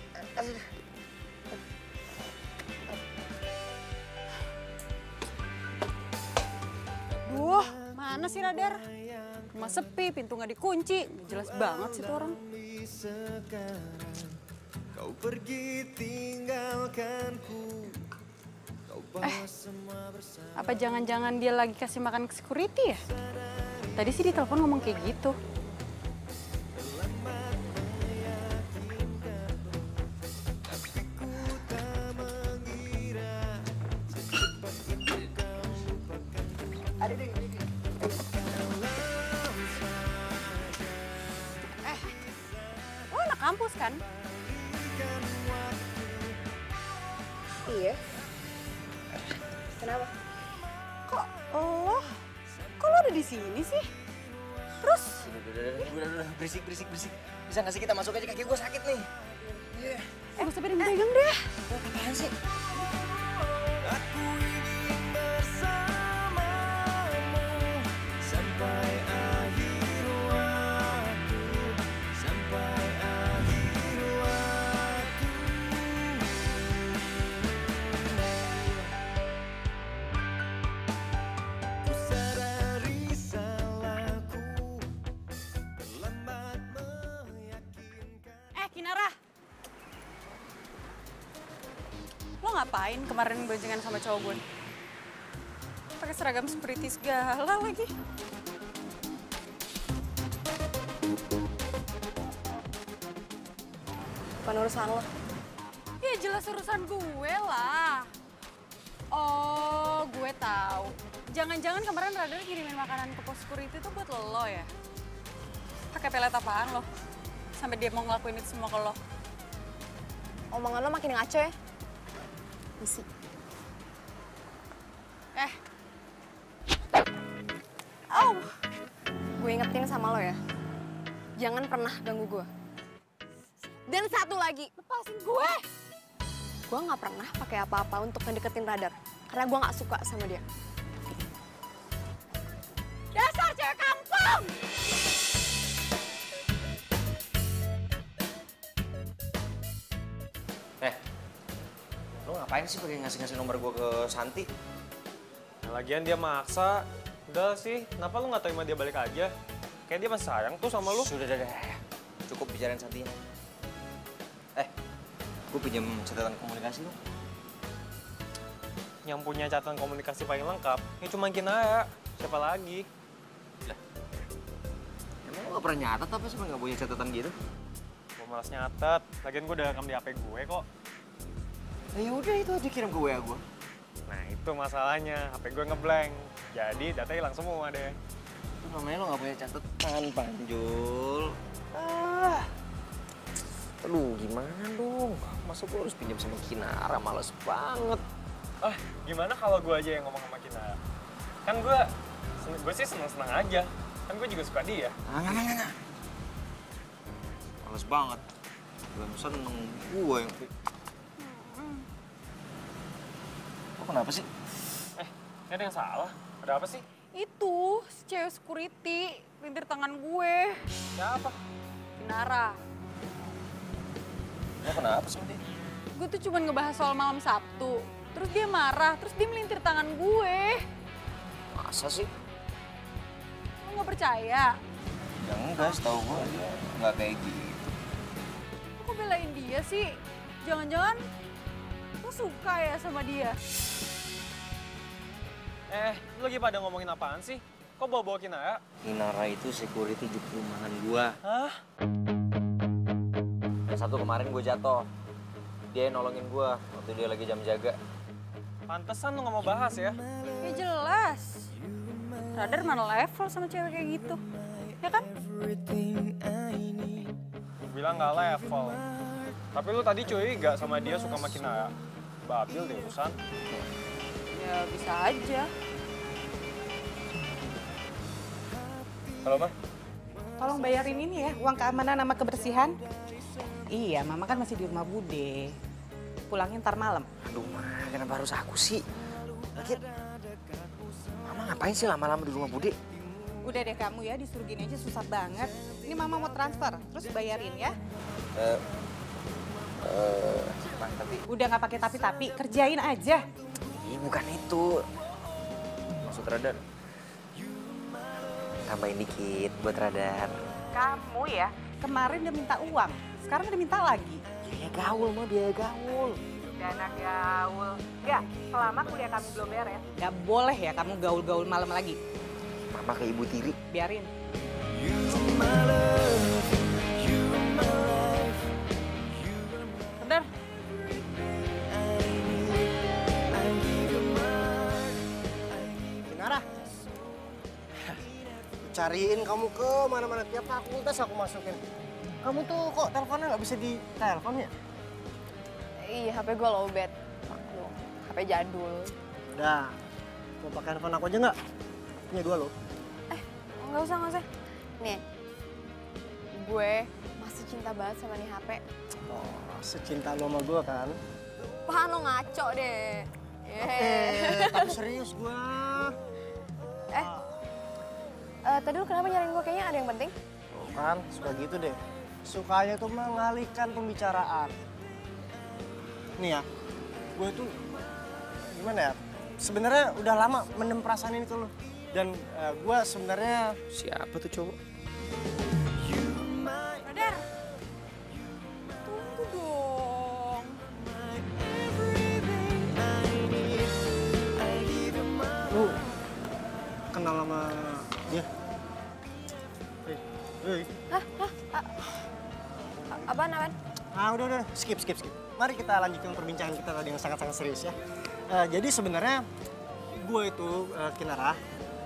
Duh, mana sih Radar? Rumah sepi, pintu nggak dikunci. Nggak jelas banget sih tuh orang. Kau pergi tinggalkanku. Eh, apa jangan-jangan dia lagi kasih makan ke security ya? Tadi sih di telepon ngomong kayak gitu. Eh, lo anak kampus kan? Iya. Kenapa? Kok lo? Kok lo ada di sini sih? Terus? Udah, udah, udah, udah, udah, berisik, berisik, berisik. Bisa nggak sih kita masuk aja, kaki gue sakit nih. Iya. Eh, gak usah pegang deh. Oh, apaan sih? Aku ingin bersamamu sampai akhir waktu, sampai akhir waktu. Ku sadari salahku, terlambat meyakinkan. Eh, Kinara. Lo ngapain kemarin boncengan sama cowok gue? Pakai seragam security segala lagi. Bukan urusan lo. Ya jelas urusan gue lah. Oh, gue tahu. Jangan-jangan kemarin Radar kirimin makanan ke pos security itu buat lo ya? Pakai pelet apaan lo? Sampai dia mau ngelakuin itu semua ke lo. Omongan lo makin ngaco ya. Isi. Eh. Oh. Gue ingetin sama lo ya. Jangan pernah ganggu gue. Dan satu lagi. Lepasin gue. Gue gak pernah pakai apa-apa untuk ngedeketin Radar. Karena gue gak suka sama dia. Dasar cewek kampung! Eh, lo ngapain sih pakai ngasih-ngasih nomor gue ke Santi? Nah, lagian dia maksa. Udah sih, kenapa lu nggak terima dia balik aja? Kayak dia masih sayang tuh sama lu. Sudah, sudah, cukup bicarain Santi. Eh, gue pinjam catatan komunikasi lo. Yang punya catatan komunikasi paling lengkap, ya cuma Kinara. Siapa lagi? Lah, emang lo gak pernah nyatat apa sih nggak punya catatan gitu? Mau Gue malas nyatet. Lagian gue udah rekam di H P gue kok. Nah, ya udah itu aja kirim ke W A gue. Nah itu masalahnya, H P gue ngeblank. Jadi data hilang semua deh. Itu namanya lo gak punya catatan, Panjul. Ah. Aduh, gimana dong? Masa gue harus pinjam sama Kinara? Males banget. Ah, gimana kalau gue aja yang ngomong sama Kinara? Kan gue, gue sih seneng-seneng aja. Kan gue juga suka dia. Nah, nah, nah, nah. Males banget. Gue seneng gue yang... Kok kenapa sih? Eh, ini ada yang salah. Ada apa sih? Itu, si cewek security, lintir tangan gue. Siapa? Kinara. Lo kenapa sih, dia? Gue tuh cuma ngebahas soal malam Sabtu. Terus dia marah, terus dia melintir tangan gue. Masa sih? Lo gak percaya? Ya enggak, setahu gue dia nggak kayak gitu. Lo kok belain dia sih? Jangan-jangan lo suka ya sama dia? Eh, lu lagi pada ngomongin apaan sih? Kok bawa-bawa Kinara? Kinara itu security di perumahan gua. Hah? Yang Sabtu kemarin gue jatuh. Dia yang nolongin gua waktu dia lagi jam jaga. Pantesan lu nggak mau bahas ya? Ya jelas. Radar mana level sama cewek kayak gitu. Ya kan? Gue bilang nggak level. Tapi lu tadi curiga sama dia suka sama Kinara. Babil deh urusan. Ya bisa aja. Halo, Ma? Tolong bayarin ini ya, uang keamanan sama kebersihan. Iya, Mama kan masih di rumah Bude. Pulangnya ntar malam. Aduh, Ma, kenapa harus aku sih? Lagi, Mama ngapain sih lama-lama di rumah Bude? Udah deh kamu ya, disuruh gini aja susah banget. Ini Mama mau transfer, terus bayarin ya. Eh, uh, uh, tapi... Udah nggak pakai tapi-tapi, kerjain aja. Ih, bukan itu. Maksud Radar. Tambahin dikit buat Radar. Kamu ya, kemarin udah minta uang, sekarang udah minta lagi. Biaya gaul, Ma, biaya gaul. Dana gaul. Ya, selama kuliah kami belum beres. Gak boleh ya kamu gaul-gaul malam lagi. Mama ke Ibu Tiri. Biarin. Radar. Kinara, cariin kamu ke mana-mana, tiap fakultas aku masukin. Kamu tuh kok teleponnya nggak bisa di telepon ya? Iya, H P gue lowbat. Maklum, H P jadul. Udah, mau pakai handphone aku aja nggak? Punya dua loh. Eh, nggak usah, nggak usah. Nih, gue masih cinta banget sama nih H P. Oh, secinta lo sama gue kan? Apaan lo ngaco deh. Eh, tapi serius gue. Eh, uh, tadi lu kenapa nyariin gue? Kayaknya ada yang penting. Tuh kan, suka gitu deh. Sukanya tuh mengalihkan pembicaraan. Nih ya, gue tuh gimana ya? Sebenarnya udah lama mendem perasaan ini ke lo. Dan uh, gue sebenarnya... Siapa tuh cowok? Radar. Tunggu dong. Lu kenal sama dia? Hei, hei. Hah? Hah? A- apaan, apaan? Ah, udah, udah, skip, skip, skip. Mari kita lanjutkan perbincangan kita tadi yang sangat-sangat serius ya. Uh, jadi sebenarnya gue itu uh, Kinara.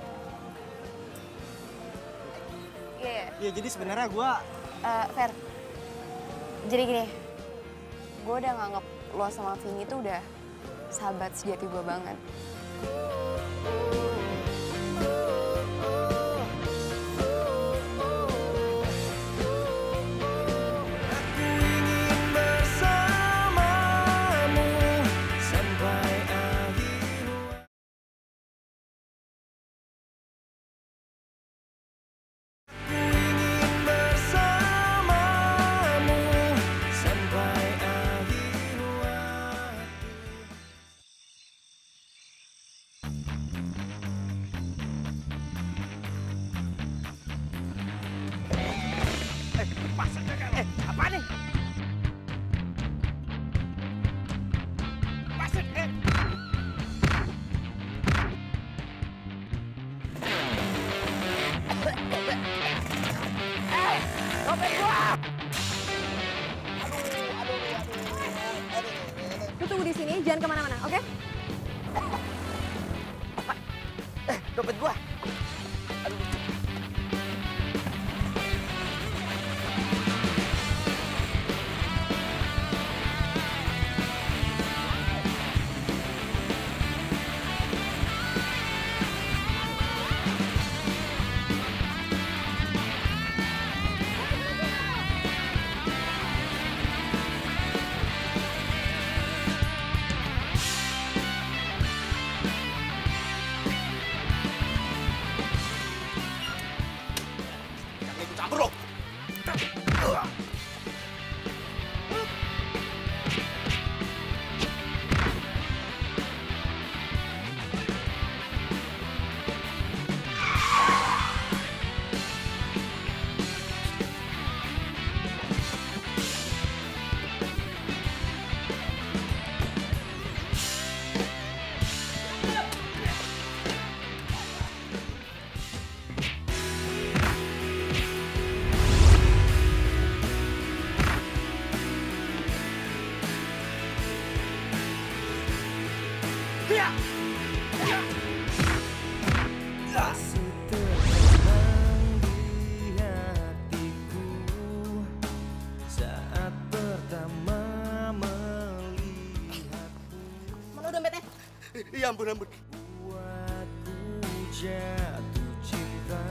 Iya, yeah. Iya, jadi sebenarnya gue... Uh, Fer, jadi gini, gue udah nganggep lo sama Vini tuh udah sahabat sejati gue banget. Eh, apa nih? Pasir, eh. Eh, dompet gua! tunggu di sini, jangan kemana-mana, oke? Eh, dompet gua. Ya ampun, ampun. Buatku jatuh cinta.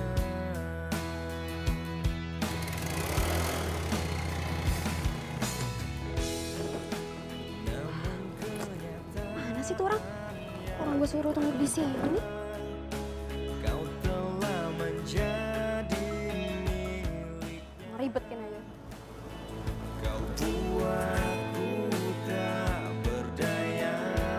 Mana sih tuh orang? Orang gue suruh tunggu di sini. Kau telah menjadi milik. Ribetin aja. Kau buatku tak berdaya.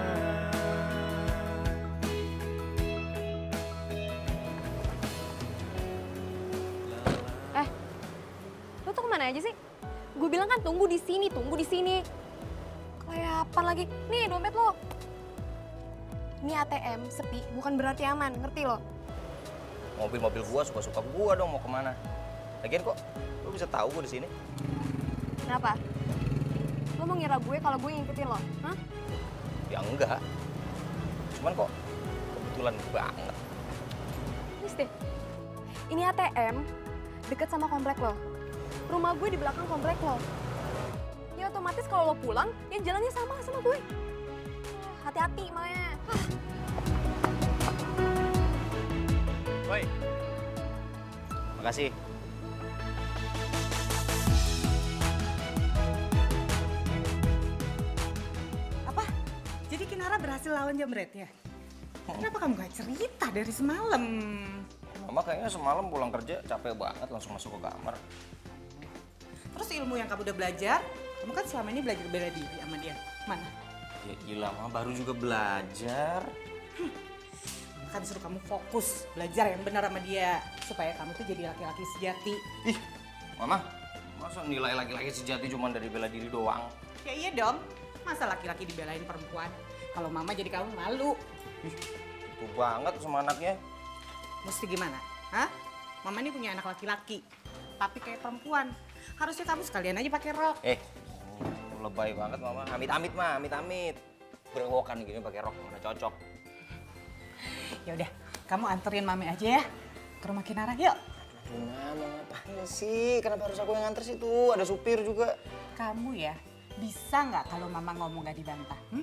Eh, lo tuh kemana aja sih? Gue bilang kan tunggu di sini, tunggu di sini. Kelayapan lagi. Nih dompet lo. Ini A T M sepi, bukan berarti aman, ngerti lo? Mobil-mobil gua suka-suka gua dong mau kemana. Lagian kok lu bisa tahu gua di sini? Kenapa? Lo mau ngira gue kalau gue ngikutin lo? Hah? Ya enggak. Cuman kok kebetulan banget. Nis deh. Ini A T M deket sama komplek lo. Rumah gue di belakang komplek lo. Ya otomatis kalau lo pulang, ya jalannya sama sama gue. Hati-hati makanya. Woi. Makasih. Apa? Jadi Kinara berhasil lawan Jamretnya? Kenapa kamu gak cerita dari semalam? Mama kayaknya semalam pulang kerja capek banget langsung masuk ke kamar. Terus ilmu yang kamu udah belajar, kamu kan selama ini belajar bela diri sama dia. Mana? Ya gila, Mama baru juga belajar. Hmm. Kan disuruh kamu fokus belajar yang benar sama dia supaya kamu tuh jadi laki-laki sejati. Ih, Mama, masa nilai laki-laki sejati cuma dari bela diri doang? Ya iya dong, masa laki-laki dibelain perempuan? Kalau Mama jadi kamu malu. Ih, itu banget sama anaknya. Mesti gimana? Hah? Mama ini punya anak laki-laki, tapi kayak perempuan. Harusnya kamu sekalian aja pakai rok. Eh, lebay banget Mama. Amit-amit mah, amit-amit. Berewokan gini pakai rok mana cocok. Ya udah, kamu anterin Mami aja ya ke rumah Kinara, yuk. Aduh, Ma, mau ngapain sih? Kenapa harus aku yang nganter sih tuh? Ada supir juga. Kamu ya, bisa nggak kalau Mama ngomong nggak dibantah? Hmm?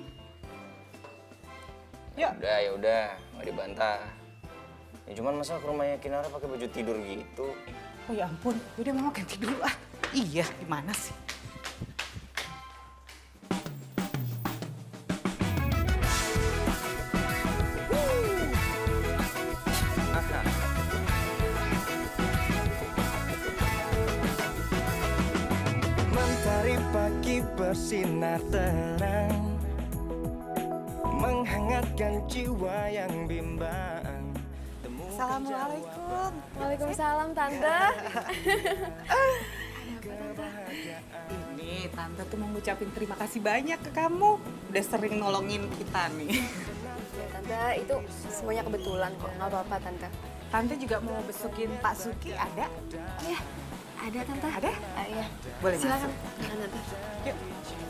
Yuk. Udah, ya udah, nggak dibantah. Ya cuman masa ke rumahnya Kinara pakai baju tidur gitu? Oh ya ampun, udah Mama ganti dulu ah. Iya, gimana sih? Mentari pagi bersinar terang, menghangatkan jiwa yang bimbang. Assalamualaikum. Waalaikumsalam, Tante. Ini Tante tuh mau ngucapin terima kasih banyak ke kamu. Udah sering nolongin kita nih. Ya, Tante, itu semuanya kebetulan kok. Nggak apa-apa, Tante. Tante juga mau besukin Pak Suki, ada? Iya. Ada, Tante. Ada? Ah, iya. Boleh Silakan. masuk. Silakan, Tante. Yuk.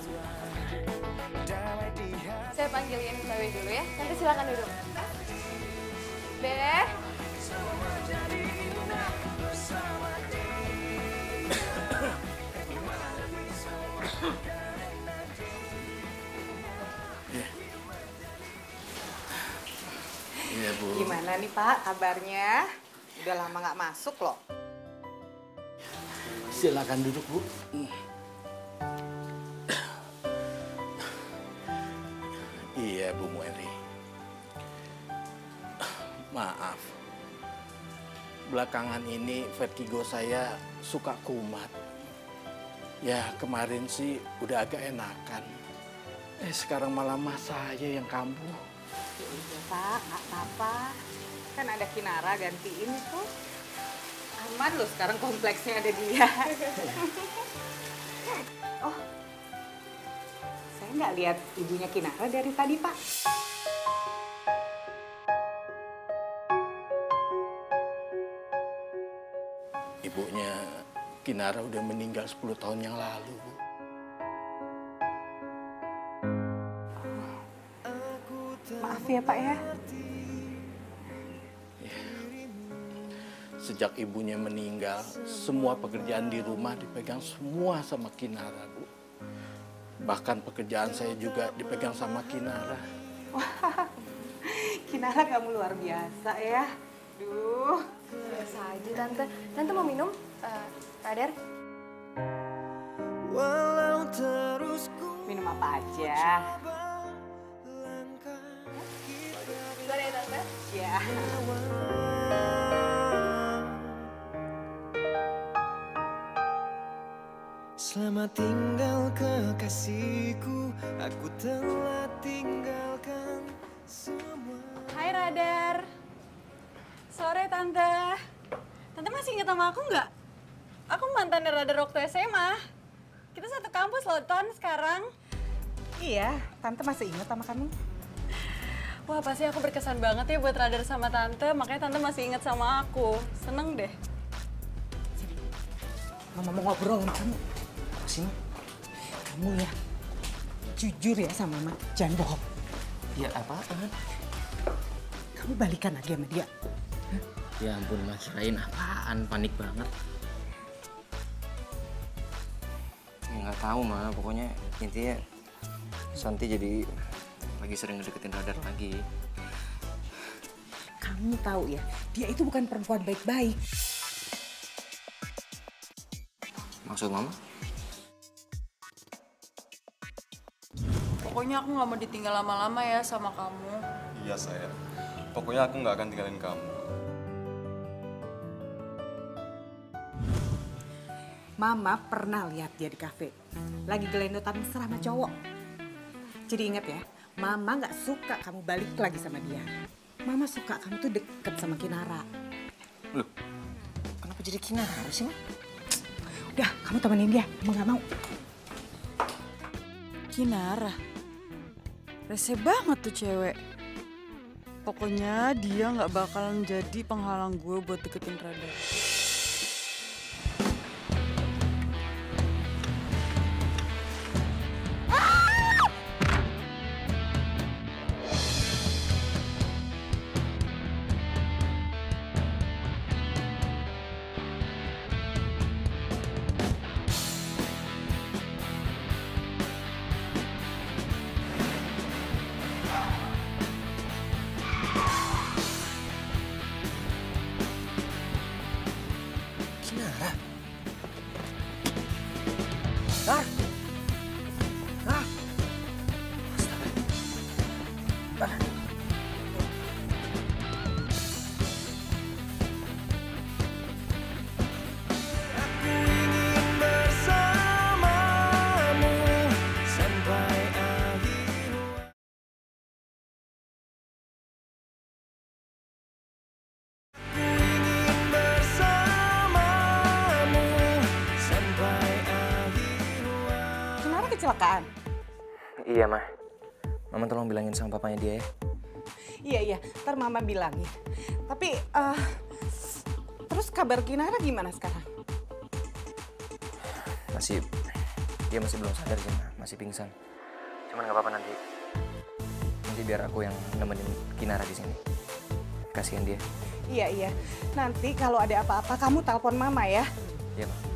Saya panggilin Mbak Wi dulu ya. Tante silakan duduk. Be. Iya, Bu. Gimana nih Pak kabarnya? Udah lama nggak masuk loh. Silakan duduk, Bu. Iya, Bu Mueri. Maaf. Belakangan ini vertigo saya suka kumat. Ya, kemarin sih udah agak enakan. Eh, sekarang malah mas saya yang kambuh. Ya udah Pak, nggak apa-apa. Kan ada Kinara gantiin itu. Aman loh sekarang kompleksnya ada dia. Oh, saya nggak lihat ibunya Kinara dari tadi Pak. Ibunya Kinara udah meninggal sepuluh tahun yang lalu, Bu. Maaf ya Pak ya. Sejak ibunya meninggal, semua pekerjaan di rumah dipegang semua sama Kinara, Bu. Bahkan pekerjaan saya juga dipegang sama Kinara. Wah, Kinara kamu luar biasa ya. Duh. Biasa aja, Tante. Tante mau minum? Uh, Radar? Walau terus ku Minum apa aja? Duluan ya, Tante? Ya. Selamat tinggal kekasihku, aku telah tinggalkan semua. Hai Radar. Sore Tante. Tante masih inget sama aku nggak? Aku mantan Radar waktu S M A. Kita satu kampus loh, Ton, sekarang. Iya, Tante masih ingat sama kamu. Wah, pasti aku berkesan banget ya buat Radar sama Tante, makanya Tante masih inget sama aku. Seneng deh. Mama mau ngobrol sama kamu. Apa sih, Ma? Kamu ya, jujur ya sama Mama, jangan bohong. Ya apaan? Kamu balikan lagi sama dia. Ya ampun, Ma, kirain apaan, panik banget. Ya nggak tahu, Ma, pokoknya intinya Santi jadi lagi sering ngedeketin Radar lagi. Kamu tahu ya, dia itu bukan perempuan baik-baik. Maksud Mama? Pokoknya aku nggak mau ditinggal lama-lama ya sama kamu. Iya sayang, pokoknya aku nggak akan tinggalin kamu. Mama pernah lihat dia di kafe, lagi gelendotan mesra sama cowok. Jadi ingat ya, Mama nggak suka kamu balik lagi sama dia. Mama suka kamu tuh deket sama Kinara. Loh, kenapa jadi Kinara sih, Ma? Udah, kamu temenin dia, Mama nggak mau. Kinara? Rese banget tuh cewek. Pokoknya dia nggak bakalan jadi penghalang gue buat deketin Radar. Dar! Dar! Astaga. Ah. Aku ingin bersamamu sampai akhir. Aku ingin bersamamu sampai akhir. Kinara kecelakaan? Iya, Ma. Mama tolong bilangin sama papanya dia ya. Iya, iya, ntar Mama bilangin. Tapi, uh, terus kabar Kinara gimana sekarang? masih dia masih belum sadar sih, Ma. Masih pingsan. Cuman nggak apa-apa nanti. Nanti biar aku yang nemenin Kinara di sini. Kasihan dia. Iya, iya. Nanti kalau ada apa-apa kamu telepon Mama ya. Iya, Ma.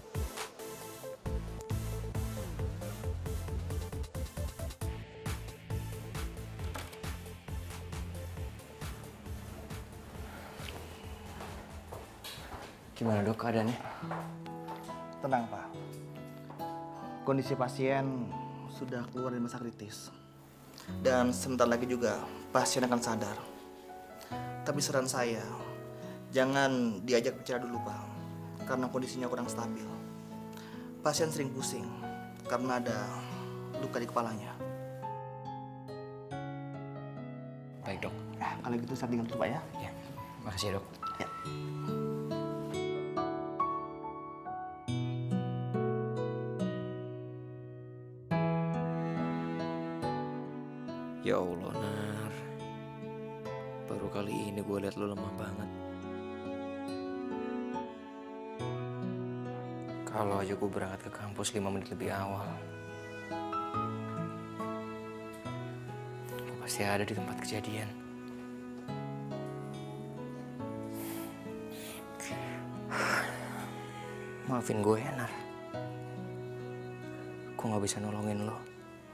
Gimana dok keadaannya? Tenang Pak, kondisi pasien sudah keluar dari masa kritis. Dan sebentar lagi juga pasien akan sadar. Tapi saran saya, jangan diajak bicara dulu Pak, karena kondisinya kurang stabil. Pasien sering pusing karena ada luka di kepalanya. Baik dok. Nah, kalau gitu saya tinggal dulu Pak ya. Ya, makasih dok. Ya. Ya Allah, Nar. Baru kali ini gue liat lo lemah banget. Kalau aja gue berangkat ke kampus lima menit lebih awal, gue pasti ada di tempat kejadian. Maafin gue ya, Nar. Gue gak bisa nolongin lo.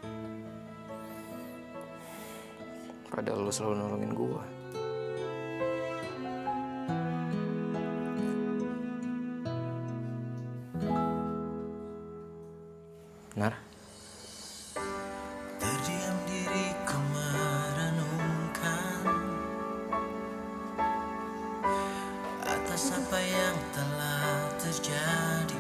Padahal lo selalu nolongin gue. Nar? Terdiam diriku merenungkan atas apa yang telah terjadi.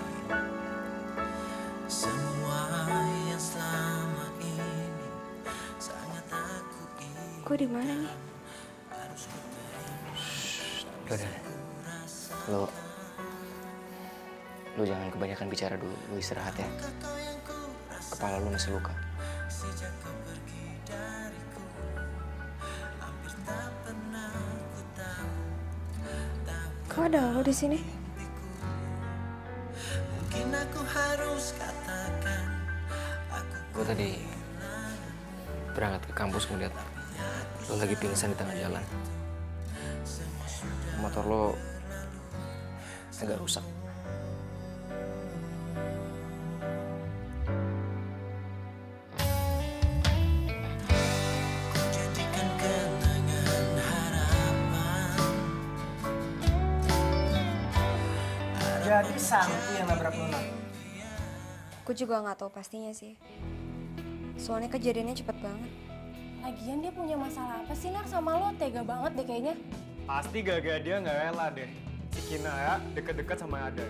Semua yang selama ini sangat aku ingin. Gue di mana nih? Udah, lo, lo jangan kebanyakan bicara dulu. Lo istirahat ya. Kepala lu masih luka. Kok ada lo di sini? Gue tadi berangkat ke kampus ngeliat lo lagi pingsan di tengah jalan. Motor lo agak rusak. Jadi Santi yang nabrak Luna. Gue juga nggak tahu pastinya sih. Soalnya kejadiannya cepet banget. Lagian dia punya masalah apa sih, Nar, sama lo? Tega banget deh kayaknya. Pasti gara-gara dia nggak rela deh. Si Kinara deket-deket sama Ada.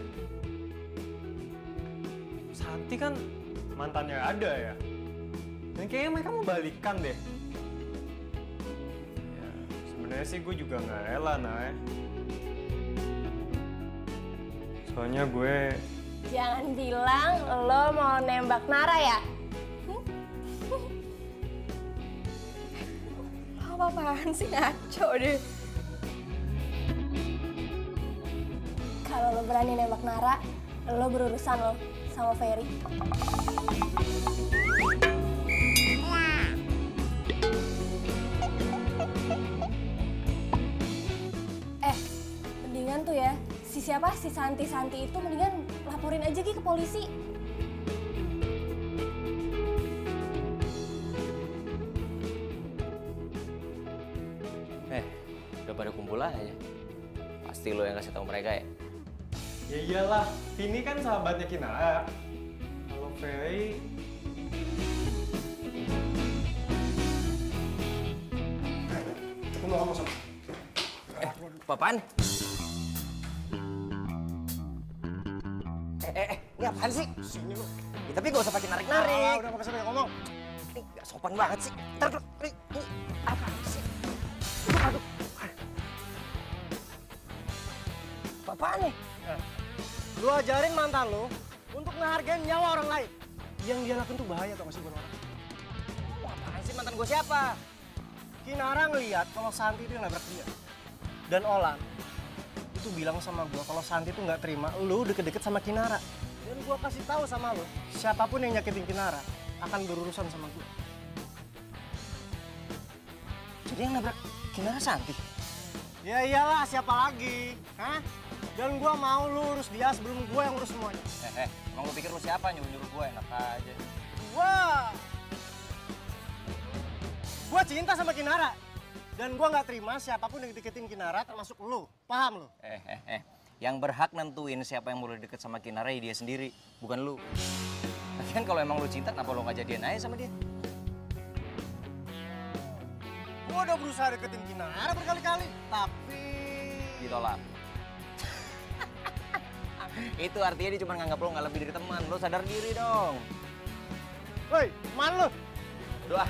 Santi kan mantannya Ada ya. Dan kayaknya mereka mau balikan deh. Ya, sebenarnya sih gue juga nggak rela, Nay. Soalnya gue... Jangan bilang lo mau nembak Nara ya? Lo apa-apaan sih, ngaco deh. Kalau lo berani nembak Nara, lo berurusan lo sama Ferry. Eh, mendingan tuh ya, si siapa, si Santi-Santi itu mendingan laporin aja Gi ke polisi. Eh, udah pada kumpul aja. Pasti lo yang kasih tahu mereka ya? Ya iyalah, Vini kan sahabatnya Kinara. Kalau Ferry... Aku mau ngomong sama. Eh, apaan? Eh, eh, eh, ini apaan sih? Sini lu. Ya, tapi gak usah pakai narik-narik. Ah, udah gak usah ngomong. Ini gak sopan banget sih. Ntar dulu, ini, ini apaan sih? Aduh, aduh. Apaan nih? Eh, lu ajarin mantan lu untuk ngehargain nyawa orang lain. Yang dia lakuin tuh bahaya tau gak sih buat orang? Wah, apaan sih mantan gue siapa? Kinara ngeliat kalau Santi itu yang nabrak dia. Dan Olan itu bilang sama gue kalau Santi itu nggak terima lu deket-deket sama Kinara. Dan gue kasih tahu sama lo, siapapun yang nyakitin Kinara akan berurusan sama gue. Jadi yang nabrak Kinara Santi? Ya iyalah, siapa lagi? Hah? Dan gue mau lu urus dia sebelum gue yang urus semuanya. Eh, eh, emang lu pikir lu siapa nyuruh-nyuruh gue? Enak aja. Wah! Gue cinta sama Kinara. Dan gue nggak terima siapapun yang deketin Kinara, termasuk lu. Paham lu? Eh, eh, eh. Yang berhak nentuin siapa yang boleh deket sama Kinara ya dia sendiri, bukan lu. Lagian kalau emang lu cinta, kenapa lu nggak jadian aja sama dia? Gue udah berusaha deketin Kinara berkali-kali, tapi... Ditolak. Itu artinya dia cuma nganggap lo nggak lebih dari teman. Lo sadar diri dong. Woi, teman lo. Doa.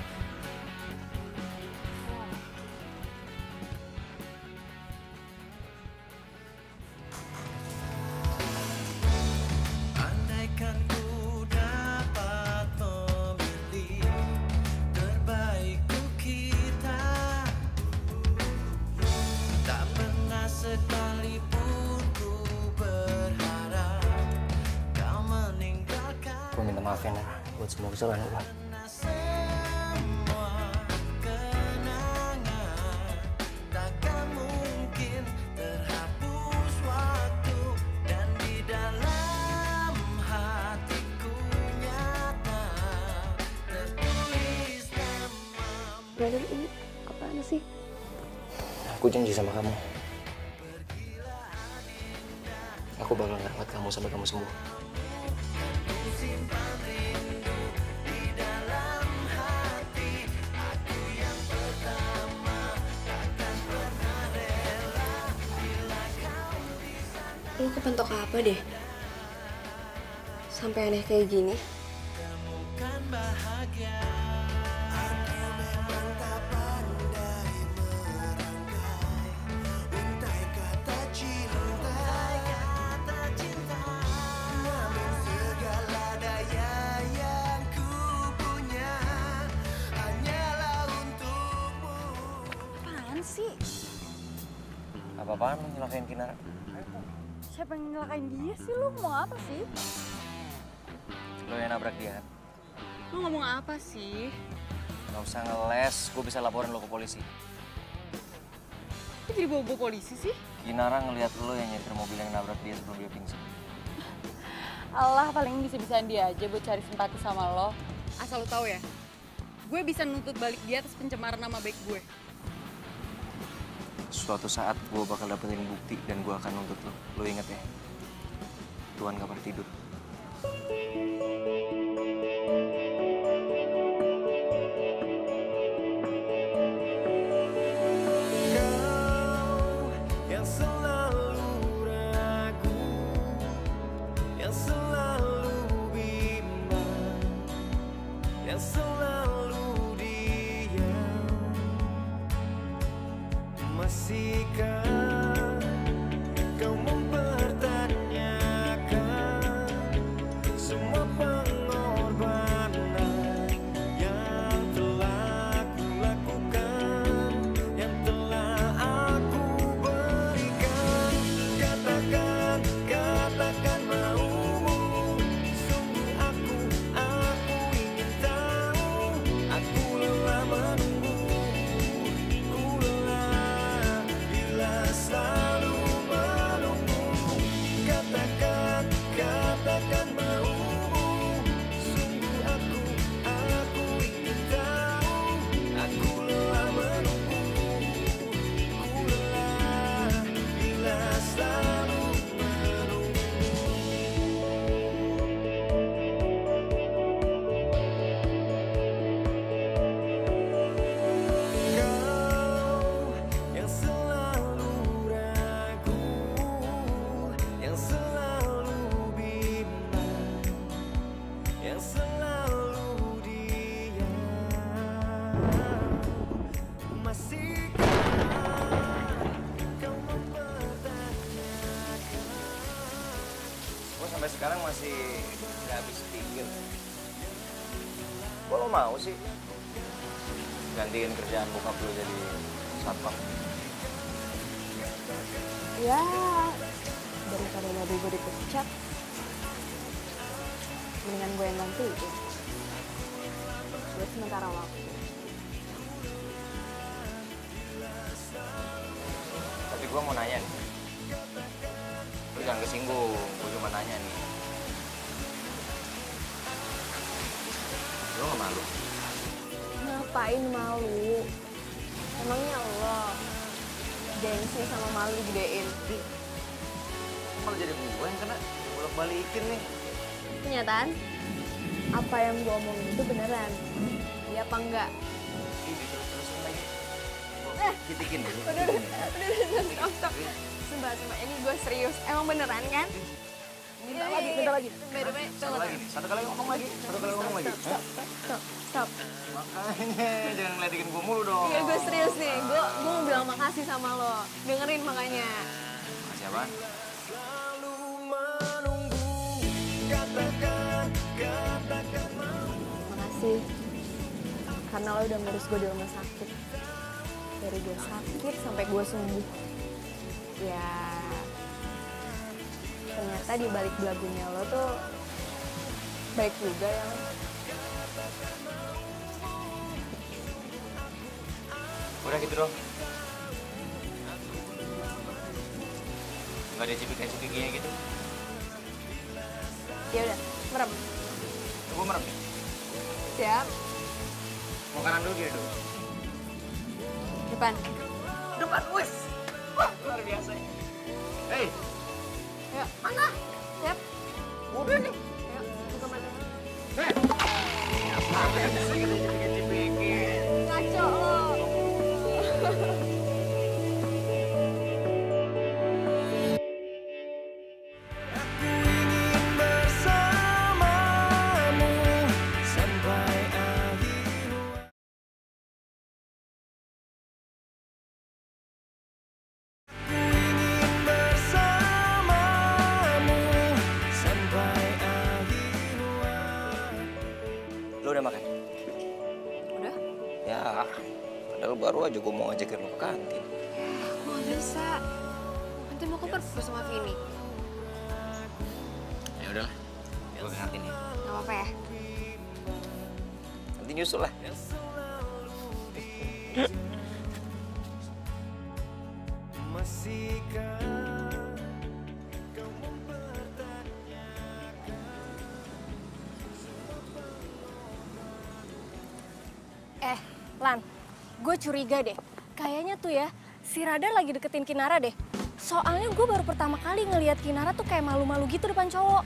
Andaikan ku dapat memilih terbaik untuk kita, tak pernah sekalipun ku berharap kau meninggalkan. Gue minta maaf ya, Nara, buat semua kesalahan gue. Semua kenangan takkan mungkin terhapus waktu, dan di dalam hatiku nyata tertulis nama. Brother, ini apaan sih? Aku janji sama kamu. Aku bakal ngerawat kamu sampai kamu sembuh. Lu kepentok apa deh? Sampai aneh kayak gini. Temukan bahagia. Aku memang tak pandai merangkai untai kata cinta, kata cinta. Namun segala daya yang ku punya hanyalah untukmu. Apaan sih? Apa-apaan lo nyelakain Kinara? Siapa yang nyelakain dia sih? Lu mau apa sih? Lo yang nabrak dia. Lu ngomong apa sih? Gak usah ngeles, gue bisa laporin lo ke polisi. Kok jadi bawa-bawa polisi sih? Kinara ngelihat lo yang nyetir mobil yang nabrak dia sebelum dia pingsan. Allah, paling bisa-bisaan dia aja buat cari simpati sama lo. Asal lo tahu ya, gue bisa nuntut balik dia atas pencemaran nama baik gue. Suatu saat gue bakal dapetin bukti dan gue akan nuntut lo. Lo inget ya, Tuhan gak pernah tidur. Kau yang selalu ragu, yang selalu bimbang, yang selalu diam. Masihkah kau mempertanyakan semua pengorbanan yang telah ku lakukan, yang telah aku berikan? Katakan, katakan maumu. Sungguh aku, aku ingin tahu. Aku lelah menunggu. Ku lelah bila selalu menunggu. Katakan, katakan maumu. Sungguh aku, aku ingin tahu. Aku lelah menunggu. Ku lelah bila selalu Kau yang selalu ragu, yang selalu bimbang, yang selalu diam. Masihkah kau mempertanyakan? Gue sampai sekarang masih gak habis pikir. Kok lo mau sih gantiin kerjaan bokap lo jadi satpam? Ya, daripada mobil gue dipecat. mendingan gue yang bantuin. Buat sementara waktu. Tapi gue mau nanya nih. Lu jangan kesinggung, gue cuma nanya nih. Lu gak malu? Ngapain malu? Emangnya Allah gengsi sama malu digedein? Malah jadi gue yang kena bolak-balikin nih. Kenyataan, apa yang gue omongin itu beneran. Iya apa enggak? Ini terus-terusin lagi. Eh, Kitikin deh. Udah, udah, udah, udah, stop, stop. Sumpah, sumpah, ini gue serius. Emang beneran kan? Minta lagi, minta lagi. Beda, beda, Satu lagi nih, satu kali ngomong lagi. Satu kali ngomong lagi. Stop, stop, stop. Makanya jangan ngeledikin gue mulu dong. Iya, gue serius nih. Gue gue mau bilang makasih sama lo. Dengerin makanya. Makasih apaan? Makasih. Karena lo udah ngurus gue di rumah sakit. Dari gue sakit sampai gue sembuh. Ya, ternyata di balik belagunya lo tuh baik juga ya. Udah gitu dong. Gak ada cipika-cipikinya gitu. Ya udah, merem. Gue merem nih. Siap. Mau kanan dulu kiri dulu. Depan. Depan, wes. Wah, luar biasa ya. Hei. Ayo, mana? Siap. Udah nih. Ayo, buka mata. Hei. Apa yang bisa kita cipika-cipikin? Ngaco lo. Lo udah makan? Udah? Ya, padahal baru aja gue mau ngajakin lo ke kantin. Gue gak bisa. Nanti mau ke perpus sama Vini. Ya udahlah, gue ke kantin ya. Gak apa-apa ya? Nanti nyusul lah. Eh, Lan, gue curiga deh. Kayaknya tuh ya, si Radar lagi deketin Kinara deh. Soalnya gue baru pertama kali ngelihat Kinara tuh kayak malu-malu gitu depan cowok.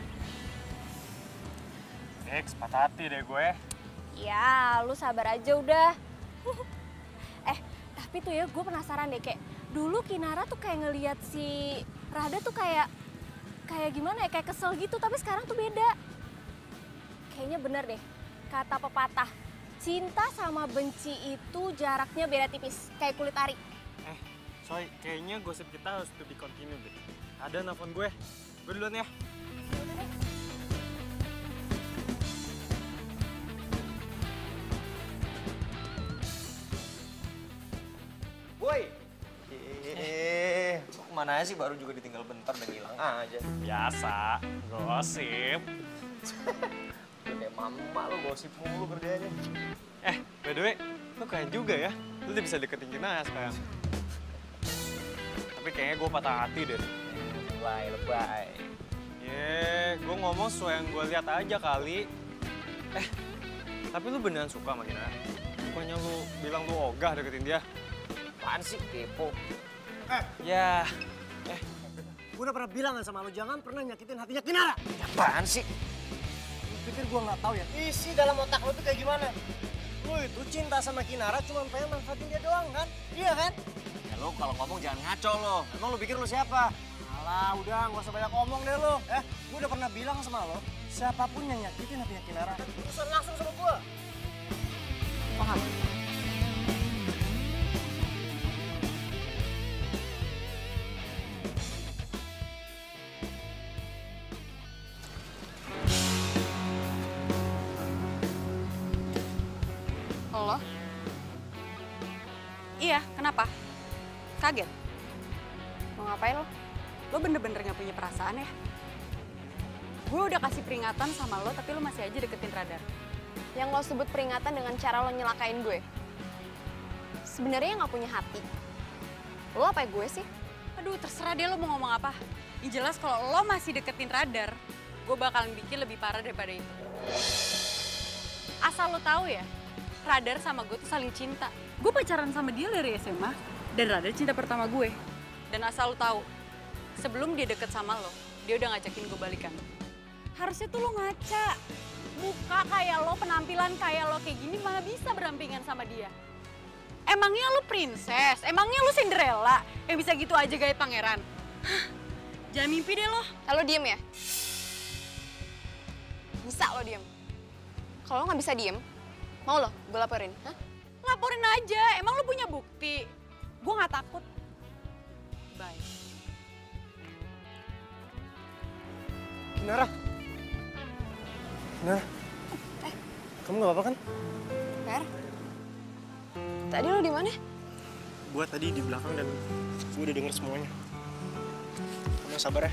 X, patah hati deh gue. Ya, lu sabar aja udah. Eh, tapi tuh ya gue penasaran deh kayak dulu Kinara tuh kayak ngelihat si Rada tuh kayak kayak gimana ya, kayak kesel gitu, tapi sekarang tuh beda. Kayaknya bener deh, kata pepatah, cinta sama benci itu jaraknya beda tipis, kayak kulit ari. Eh, Soy, kayaknya gosip kita harus to be continue deh. Ada nelfon gue. Gue duluan ya. Woi. Eh, kemana sih, baru juga ditinggal bentar dan hilang aja. Biasa, gosip. Udah kayak mama lo, gosip mulu kerjanya. Eh, by the way, lo keren juga ya. Lo udah bisa deketin Kinara sekarang. Tapi kayaknya gue patah hati deh. Lebay, lebay. Ye, gue ngomong sesuai yang gue lihat aja kali. Eh, tapi lu beneran suka sama Kinara? Bukannya lu bilang lu ogah deketin dia? Apaan sih, kepo? Eh, Ya, eh, gue udah pernah bilang kan sama lo, jangan pernah nyakitin hatinya Kinara. Apaan sih? Lu pikir gue nggak tahu ya? Isi dalam otak lo tuh kayak gimana? Lo itu cinta sama Kinara cuma pengen manfaatin dia doang kan? Iya kan? Ya lo kalau ngomong jangan ngaco lo. Emang lo pikir lo siapa? Alah, udah nggak usah banyak ngomong deh lo. Eh, gue udah pernah bilang sama lo, siapapun yang nyakitin hatinya Kinara, urusan langsung sama gue. Paham? Lo? Iya, kenapa? Kaget? Mau ngapain lo? Lo bener-bener gak punya perasaan ya? Gue Gue udah kasih peringatan sama lo, tapi lo masih aja deketin Radar. Yang lo sebut peringatan dengan cara lo nyelakain gue. Sebenarnya nggak punya hati. Lo apa gue sih? Aduh, terserah deh lo mau ngomong apa. Yang jelas kalau lo masih deketin Radar, gue bakalan bikin lebih parah daripada itu. Asal lo tahu ya, Radar sama gue tuh saling cinta. Gue pacaran sama dia dari S M A, dan Radar cinta pertama gue. Dan asal lo tahu, sebelum dia deket sama lo, dia udah ngajakin gue balikan. Harusnya tuh lo ngaca. Muka kayak lo, penampilan kayak lo kayak gini malah bisa berampingan sama dia. Emangnya lo princess? Emangnya lo Cinderella yang bisa gitu aja gaya pangeran? Hah, jangan mimpi deh lo. Lo diem ya? Bisa lo diem. Kalau lo nggak bisa diem, mau lo gue laporin? Hah? Laporin aja, emang lo punya bukti? Gue nggak takut. Bye. Kinara. Kinara. Eh. Kamu nggak apa-apa kan? Per. Tadi lo di mana? Gua tadi di belakang dan gue udah denger semuanya. Kamu sabar ya.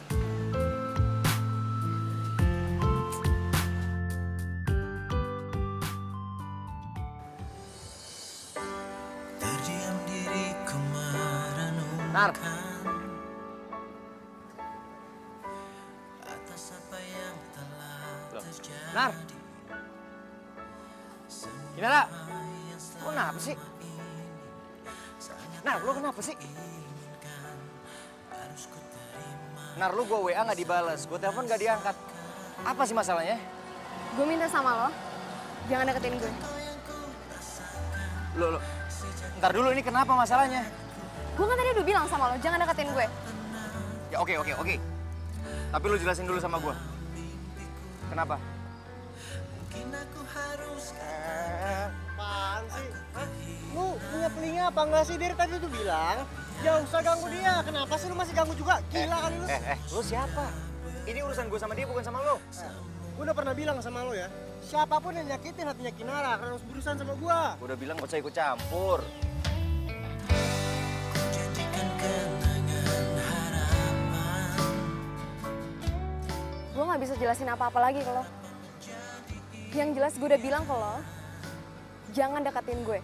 Terdiam diriku merenungkan Nar. atas apa yang telah terjadi. Nar. Kinara. Lo kenapa sih? Nar, lo kenapa sih? Nar, lu gue W A nggak dibales, gue telepon nggak diangkat. Apa sih masalahnya? Gue minta sama lo, jangan deketin gue. Lo, lo, ntar dulu ini kenapa masalahnya? Gue kan tadi udah bilang sama lo, jangan deketin gue. Ya oke, oke, oke. Tapi lu jelasin dulu sama gue. Kenapa? Eh, apaan sih? Hah? Lu punya telinga apa enggak sih? Dari tadi tuh bilang, jangan usah ganggu dia. Kenapa sih lu masih ganggu juga? Gila kali lu. Eh, eh, lu siapa? Ini urusan gue sama dia, bukan sama lo. Eh, gue udah pernah bilang sama lo ya, siapapun yang nyakitin hatinya Kinara karena harus berurusan sama gue. Gue udah bilang gak usah ikut campur. Gue nggak bisa jelasin apa-apa lagi ke lo. Yang jelas gue udah bilang ke lo, jangan deketin gue.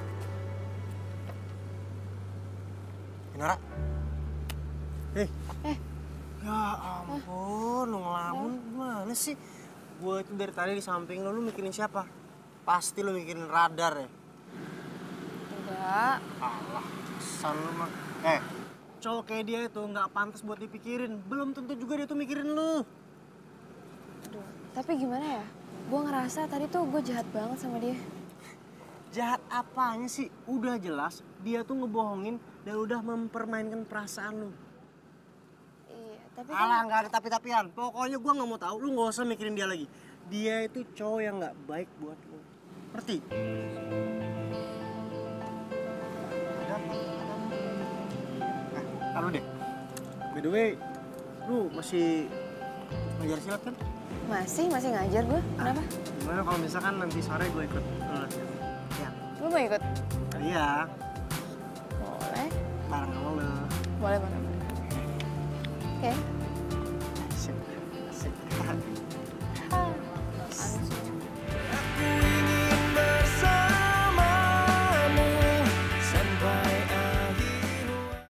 Kinara. Hei. Eh, ampun, lu ngelamun gimana sih? Gue itu dari tadi di samping lu, lu mikirin siapa? Pasti lu mikirin radar ya? Enggak. Alah, kesan lu mah. Eh, cowok kayak dia itu nggak pantas buat dipikirin. Belum tentu juga dia tuh mikirin lu. Aduh, tapi gimana ya? Gue ngerasa tadi tuh gue jahat banget sama dia. Jahat apanya sih? Udah jelas dia tuh ngebohongin dan udah mempermainkan perasaan lu. Iya, tapi Alah, nggak ada tapi-tapian. Pokoknya gue nggak mau tahu. Lu nggak usah mikirin dia lagi. Dia itu cowok yang nggak baik buat lu. Ngerti? Ada apa? Ada apa? Nah, taruh deh. By the way, lu masih ngajar silat kan? Masih, masih ngajar gue. Kenapa? Gimana kalau misalkan nanti sore gue ikut latihan? Ya. Lu mau ikut? Iya. Boleh. Bareng sama lu. Boleh, boleh. Oke. Asik. Asik. Bersamamu sampai akhir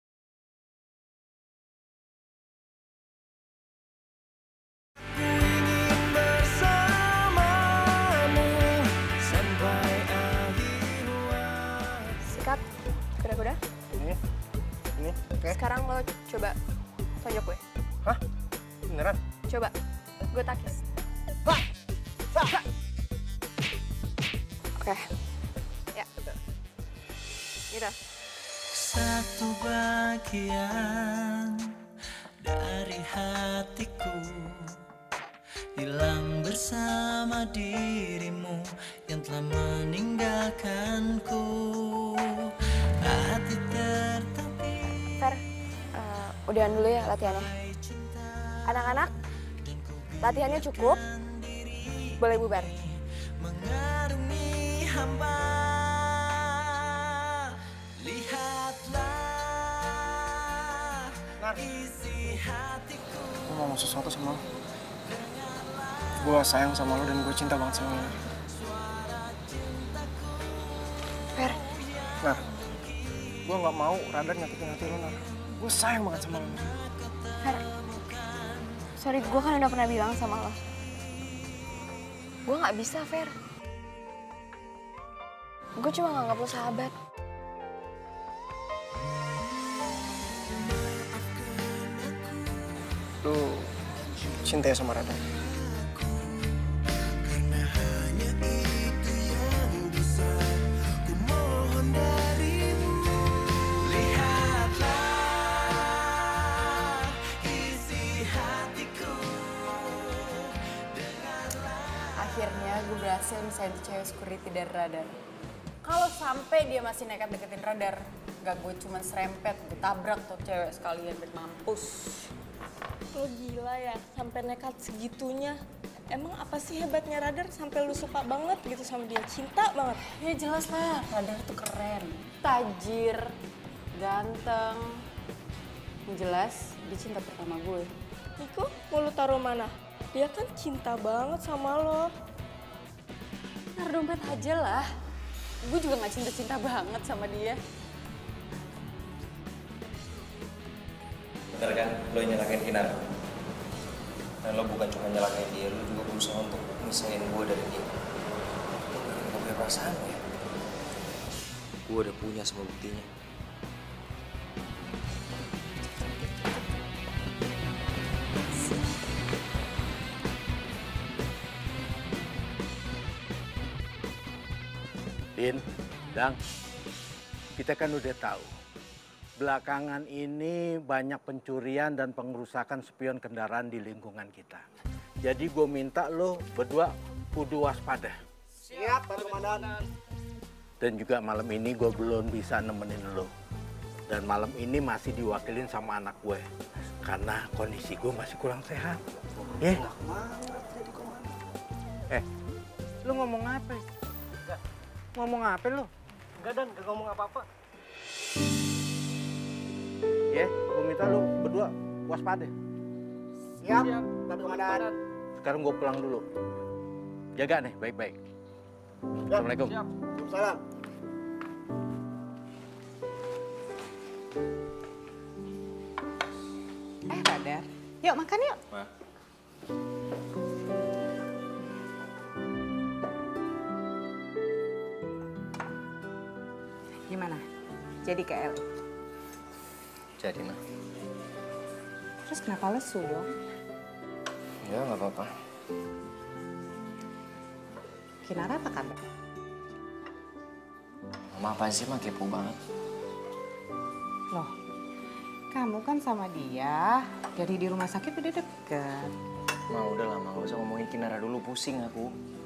bersamamu sampai akhir Sikat. Kuda-kuda. Ini. Ini. Oke. Sekarang lo coba tonjok gue. Hah? Beneran? Coba. Gue takis. Oke. Ya, betul. Gitu. Satu bagian dari hatiku hilang bersama dirimu yang telah meninggalkanku. Hati tertatih. Fer, uh, udahan dulu ya latihannya. Anak-anak, latihannya cukup. Boleh bubar. Mengarungi hamba, lihatlah isi hatiku. Gue mau ngomong sesuatu sama lo. Gue sayang sama lo dan gue cinta banget sama lo. Fer. Nah, gue nggak mau Radar nyakitin hati lo, Nar. Gue sayang banget sama lo. Fer, sorry, gue kan udah pernah bilang sama lo. Gue nggak bisa, Fer. Gue cuma nganggap lo sahabat. Lo cinta ya sama Radar? Akhirnya gue berhasil misahin tuh cewek security dari Radar. Kalau sampai dia masih nekat deketin Radar, gak gue cuma serempet, gue tabrak tuh cewek sekalian biar mampus. Lo gila ya, sampai nekat segitunya. Emang apa sih hebatnya Radar sampai lu suka banget gitu sama dia? Cinta banget? Ya jelas lah, Radar tuh keren. Tajir, ganteng. Yang jelas, dia cinta pertama gue. Itu mau lu taruh mana? Dia kan cinta banget sama lo. Taruh dompet aja lah. Gue juga gak cinta-cinta banget sama dia. Bener kan, lo nyelakain Kinar. Dan lo bukan cuma nyelakain dia, lo juga berusaha untuk misahin gue dari dia. Lo gak punya perasaan ya? Gue udah punya semua buktinya. Din, Dang, kita kan udah tahu. Belakangan ini banyak pencurian dan pengerusakan spion kendaraan di lingkungan kita. Jadi gue minta lo berdua kudu waspada. Siap, Pak Komandan. Dan juga malam ini gue belum bisa nemenin lo. Dan malam ini masih diwakilin sama anak gue. Karena kondisi gue masih kurang sehat. Ya? Eh, lo ngomong apa? Ngomong apa lo? Enggak, Dan. Enggak ngomong apa-apa. Ya, gue minta lo berdua waspada. Siap, Pak Komandan. Sekarang gue pulang dulu. Jaga nih, baik-baik. Assalamualaikum. Siap. Salam. Eh, Radar. Yuk makan yuk. Ma. Gimana? Jadi ke L A? Jadi, Ma. Terus kenapa lesu dong? Ya, nggak apa-apa. Kinara apa kabar? Mama apa sih, Ma? Kepo banget. Loh, kamu kan sama dia, jadi di rumah sakit udah deket. Ma, udah lah, Ma. Nggak usah ngomongin Kinara dulu, pusing aku.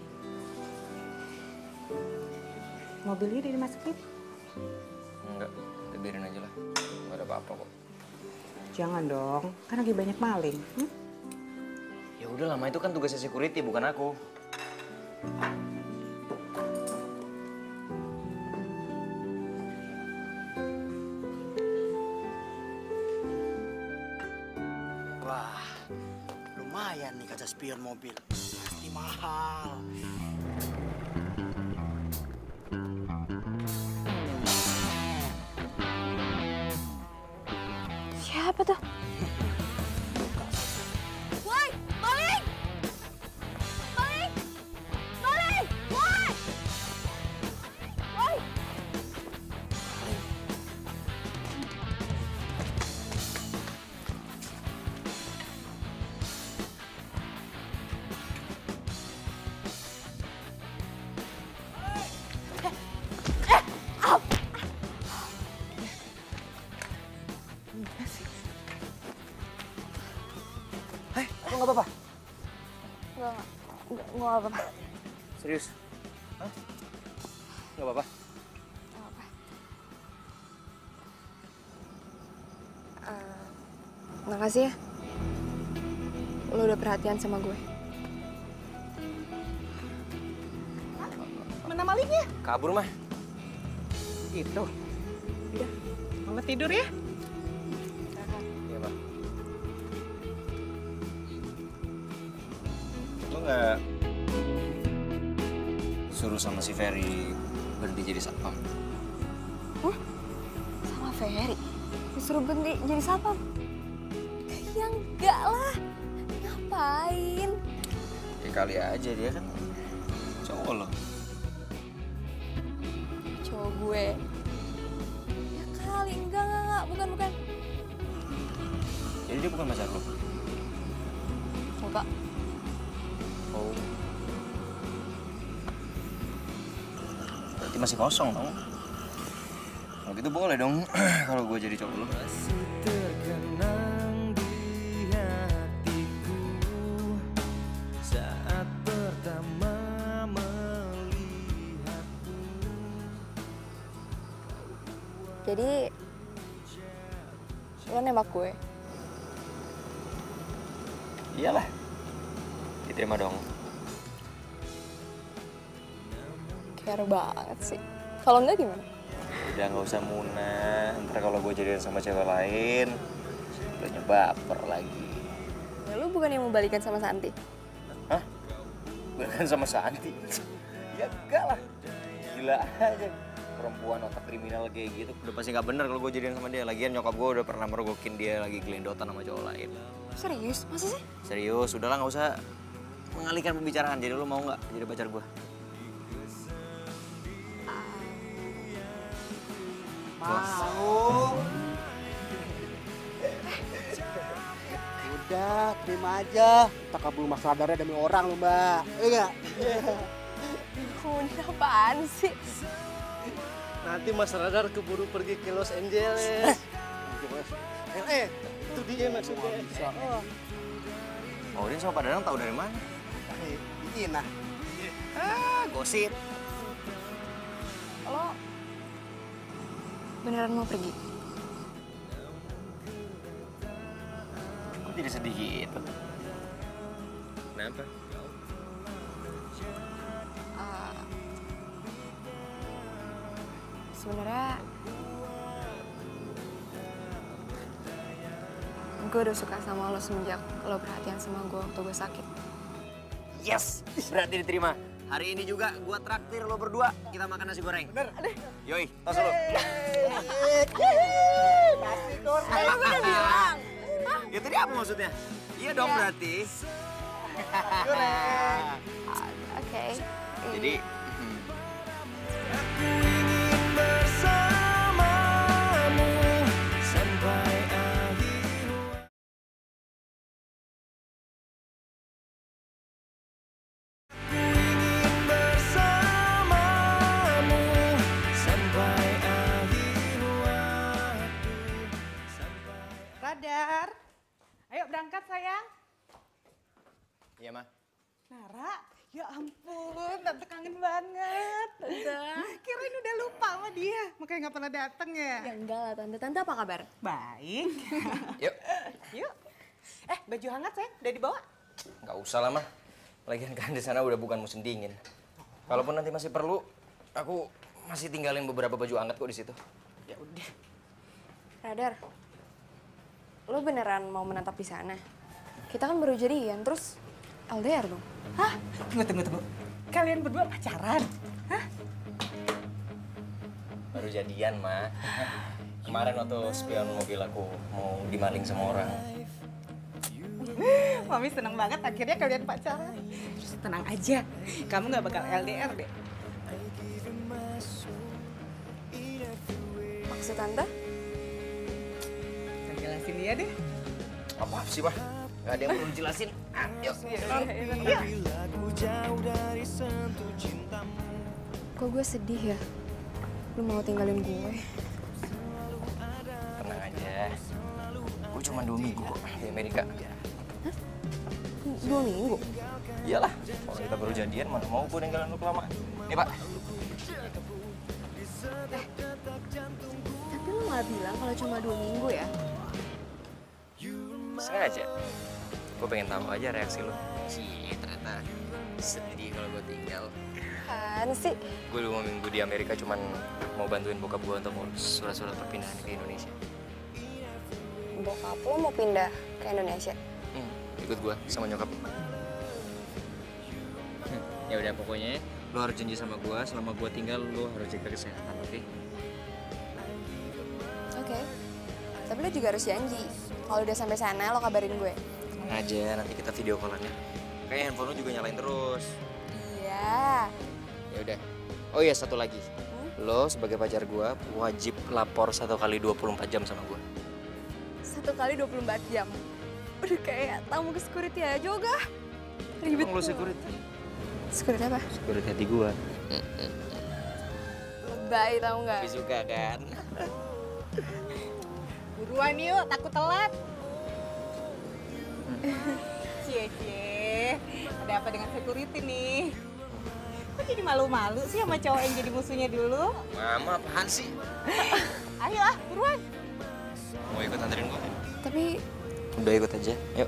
Mobilnya di rumah sakit? Enggak, udah biarin aja lah. Nggak ada apa-apa kok. Jangan dong, kan lagi banyak maling. Hmm? Ya udah lah, Ma. Itu kan tugasnya security, bukan aku. Wah, lumayan nih kaca spion mobil. Pasti mahal. Siapa tuh? Woi, maling! Maling! Maling! Woi! Woi! Hei, aku nggak apa-apa. Enggak, enggak. Enggak, enggak apa-apa. Serius? Hah? Nggak apa-apa? Enggak apa-apa. Eh, makasih ya. Lo udah perhatian sama gue. Mana malingnya? Kabur, Mah. Itu. Udah, mama tidur ya. Iya, Pak. Lo nggak suruh sama si Ferry berhenti jadi satpam? Hah? Sama Ferry? Disuruh berhenti jadi satpam? Ya enggak lah. Ngapain? Ya kali aja, dia kan cowok lo. Cowok gue. Ya kali, enggak, enggak, enggak. Bukan, bukan. Jadi dia bukan pacar lo? Enggak. Oh. Berarti masih kosong dong? Kalau gitu boleh dong kalau gue jadi cowok lo. Terkenang di hatiku saat pertama melihatmu. Jadi, lo nembak gue? Iyalah. Diterima dong. Care banget sih. Kalau enggak gimana? Udah nggak usah Muna. Ntar kalau gue jadian sama cewek lain, lo nyebaper lagi. Ya, lu bukan yang mau balikan sama Santi? Hah? Balikan sama Santi? Ya enggak lah. Gila aja. Perempuan otak kriminal kayak gitu. Udah pasti nggak bener kalau gue jadian sama dia. Lagian nyokap gue udah pernah mergokin dia lagi gelendotan sama cowok lain. Serius? Masa sih? Serius, udahlah nggak usah mengalihkan pembicaraan. Jadi lo mau nggak jadi pacar gue? Mau. Udah, terima aja. Tak kabur mas radarnya demi orang lo, Mbak. Iya nggak? Udah, apaan sih? Nanti Mas Radar keburu pergi ke Los Angeles. L A, itu dia maksudnya. Oh. Maudin sama Pak Dadang tahu dari mana? Ini nah. Ah, gosip. Lo beneran mau pergi? Kok jadi sedih gitu? Kenapa? Uh, Sebenarnya gue udah suka sama lo semenjak lo perhatian sama gue waktu gue sakit. Yes, berarti diterima. Hari ini juga gue traktir lo berdua. Kita makan nasi goreng. Bener. Yoi, tos lo. Nasi goreng. Emang gue udah bilang. Hah? Ya tadi apa maksudnya? Iya dong Iya. berarti. Oke. Jadi, bersamamu sampai akhir Ku ingin bersamamu sampai akhir waktu. Radar. Ayo berangkat sayang. Iya, Ma. Nara, ya ampun, Tante kangen banget. Tante. Kirain udah lupa sama dia, makanya nggak pernah dateng ya. Ya enggak lah Tante. Tante apa kabar? Baik. Yuk. Yuk. Eh, baju hangat sayang, udah dibawa? Nggak usah lah, Ma. Lagian kan di sana udah bukan musim dingin. Kalaupun nanti masih perlu, aku masih tinggalin beberapa baju hangat kok di situ. Ya udah. Radar, lo beneran mau menetap di sana? Kita kan baru jadian, terus L D R dong? Hah? Tunggu, tunggu, tunggu. Kalian berdua pacaran? Hah? Baru jadian, Ma. Kemarin waktu spion mobil aku mau dimaling sama orang. Mami seneng banget akhirnya kalian pacaran. Terus tenang aja, kamu nggak bakal L D R deh. Maksud Tante? Saya jelasin dia deh. Apa sih, Ma? Gak ada yang perlu dijelasin. Ah, yuk. Iya. Ku jauh dari sentuh cintamu. Kok gue sedih ya? Lu mau tinggalin gue? Tenang aja. Gue cuma dua minggu kok di Amerika. Dua minggu? Iyalah, kalau kita baru jadian mana mau gue ninggalin lu kelamaan. Nih, Pak. Tapi lu malah bilang kalau cuma dua minggu ya? Sengaja. Gue pengen tahu aja reaksi lu. Cih, ternyata sedih kalau gue tinggal. Kan sih? Gue dua minggu di Amerika cuman mau bantuin bokap gue untuk ngurus surat-surat perpindahan ke Indonesia. Bokap lo mau pindah ke Indonesia? Hmm, ikut gue sama nyokap. Hmm, ya udah pokoknya lo harus janji sama gue selama gue tinggal lo harus jaga kesehatan, oke? Okay? Oke. Tapi lo juga harus janji. Kalau udah sampai sana lo kabarin gue. Tenang aja, nanti kita video callan-nya. Kayak handphone lo juga nyalain terus. Iya. Ya udah. Oh iya, satu lagi. Lo sebagai pacar gue wajib lapor satu kali dua puluh empat jam sama gue. Satu kali dua puluh empat jam. Udah kayak tamu ke security aja, Ogah. Ribet. Emang lo security? Security apa? Security hati gue. Lebay tau nggak? Tapi suka kan? Buruan yuk, takut telat. Cie, cie. Ada apa dengan security nih? Kok jadi malu-malu sih sama cowok yang jadi musuhnya dulu? Mama, apaan sih? Ayo ah, buruan. Mau ikut anterin gue? Tapi... Udah ikut aja, yuk.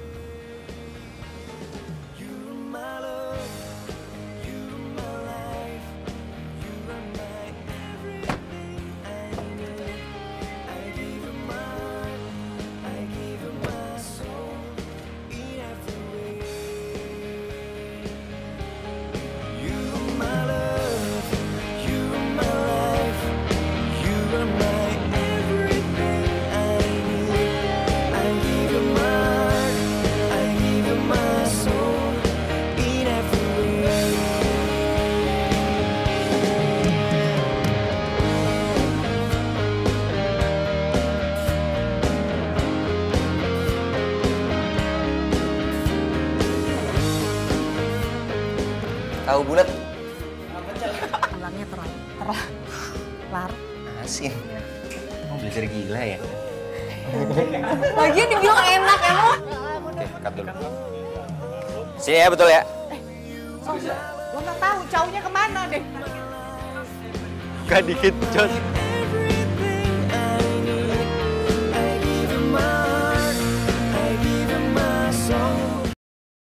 Tahu bulat? Pulangnya terlalu terlalu lar. Asin. Mau belajar gila ya? Lagian dibilang enak emang. Oke, cut dulu. Sini ya, betul ya? Oh, gua nggak tahu cowoknya kemana deh. Gak dikit, Jos.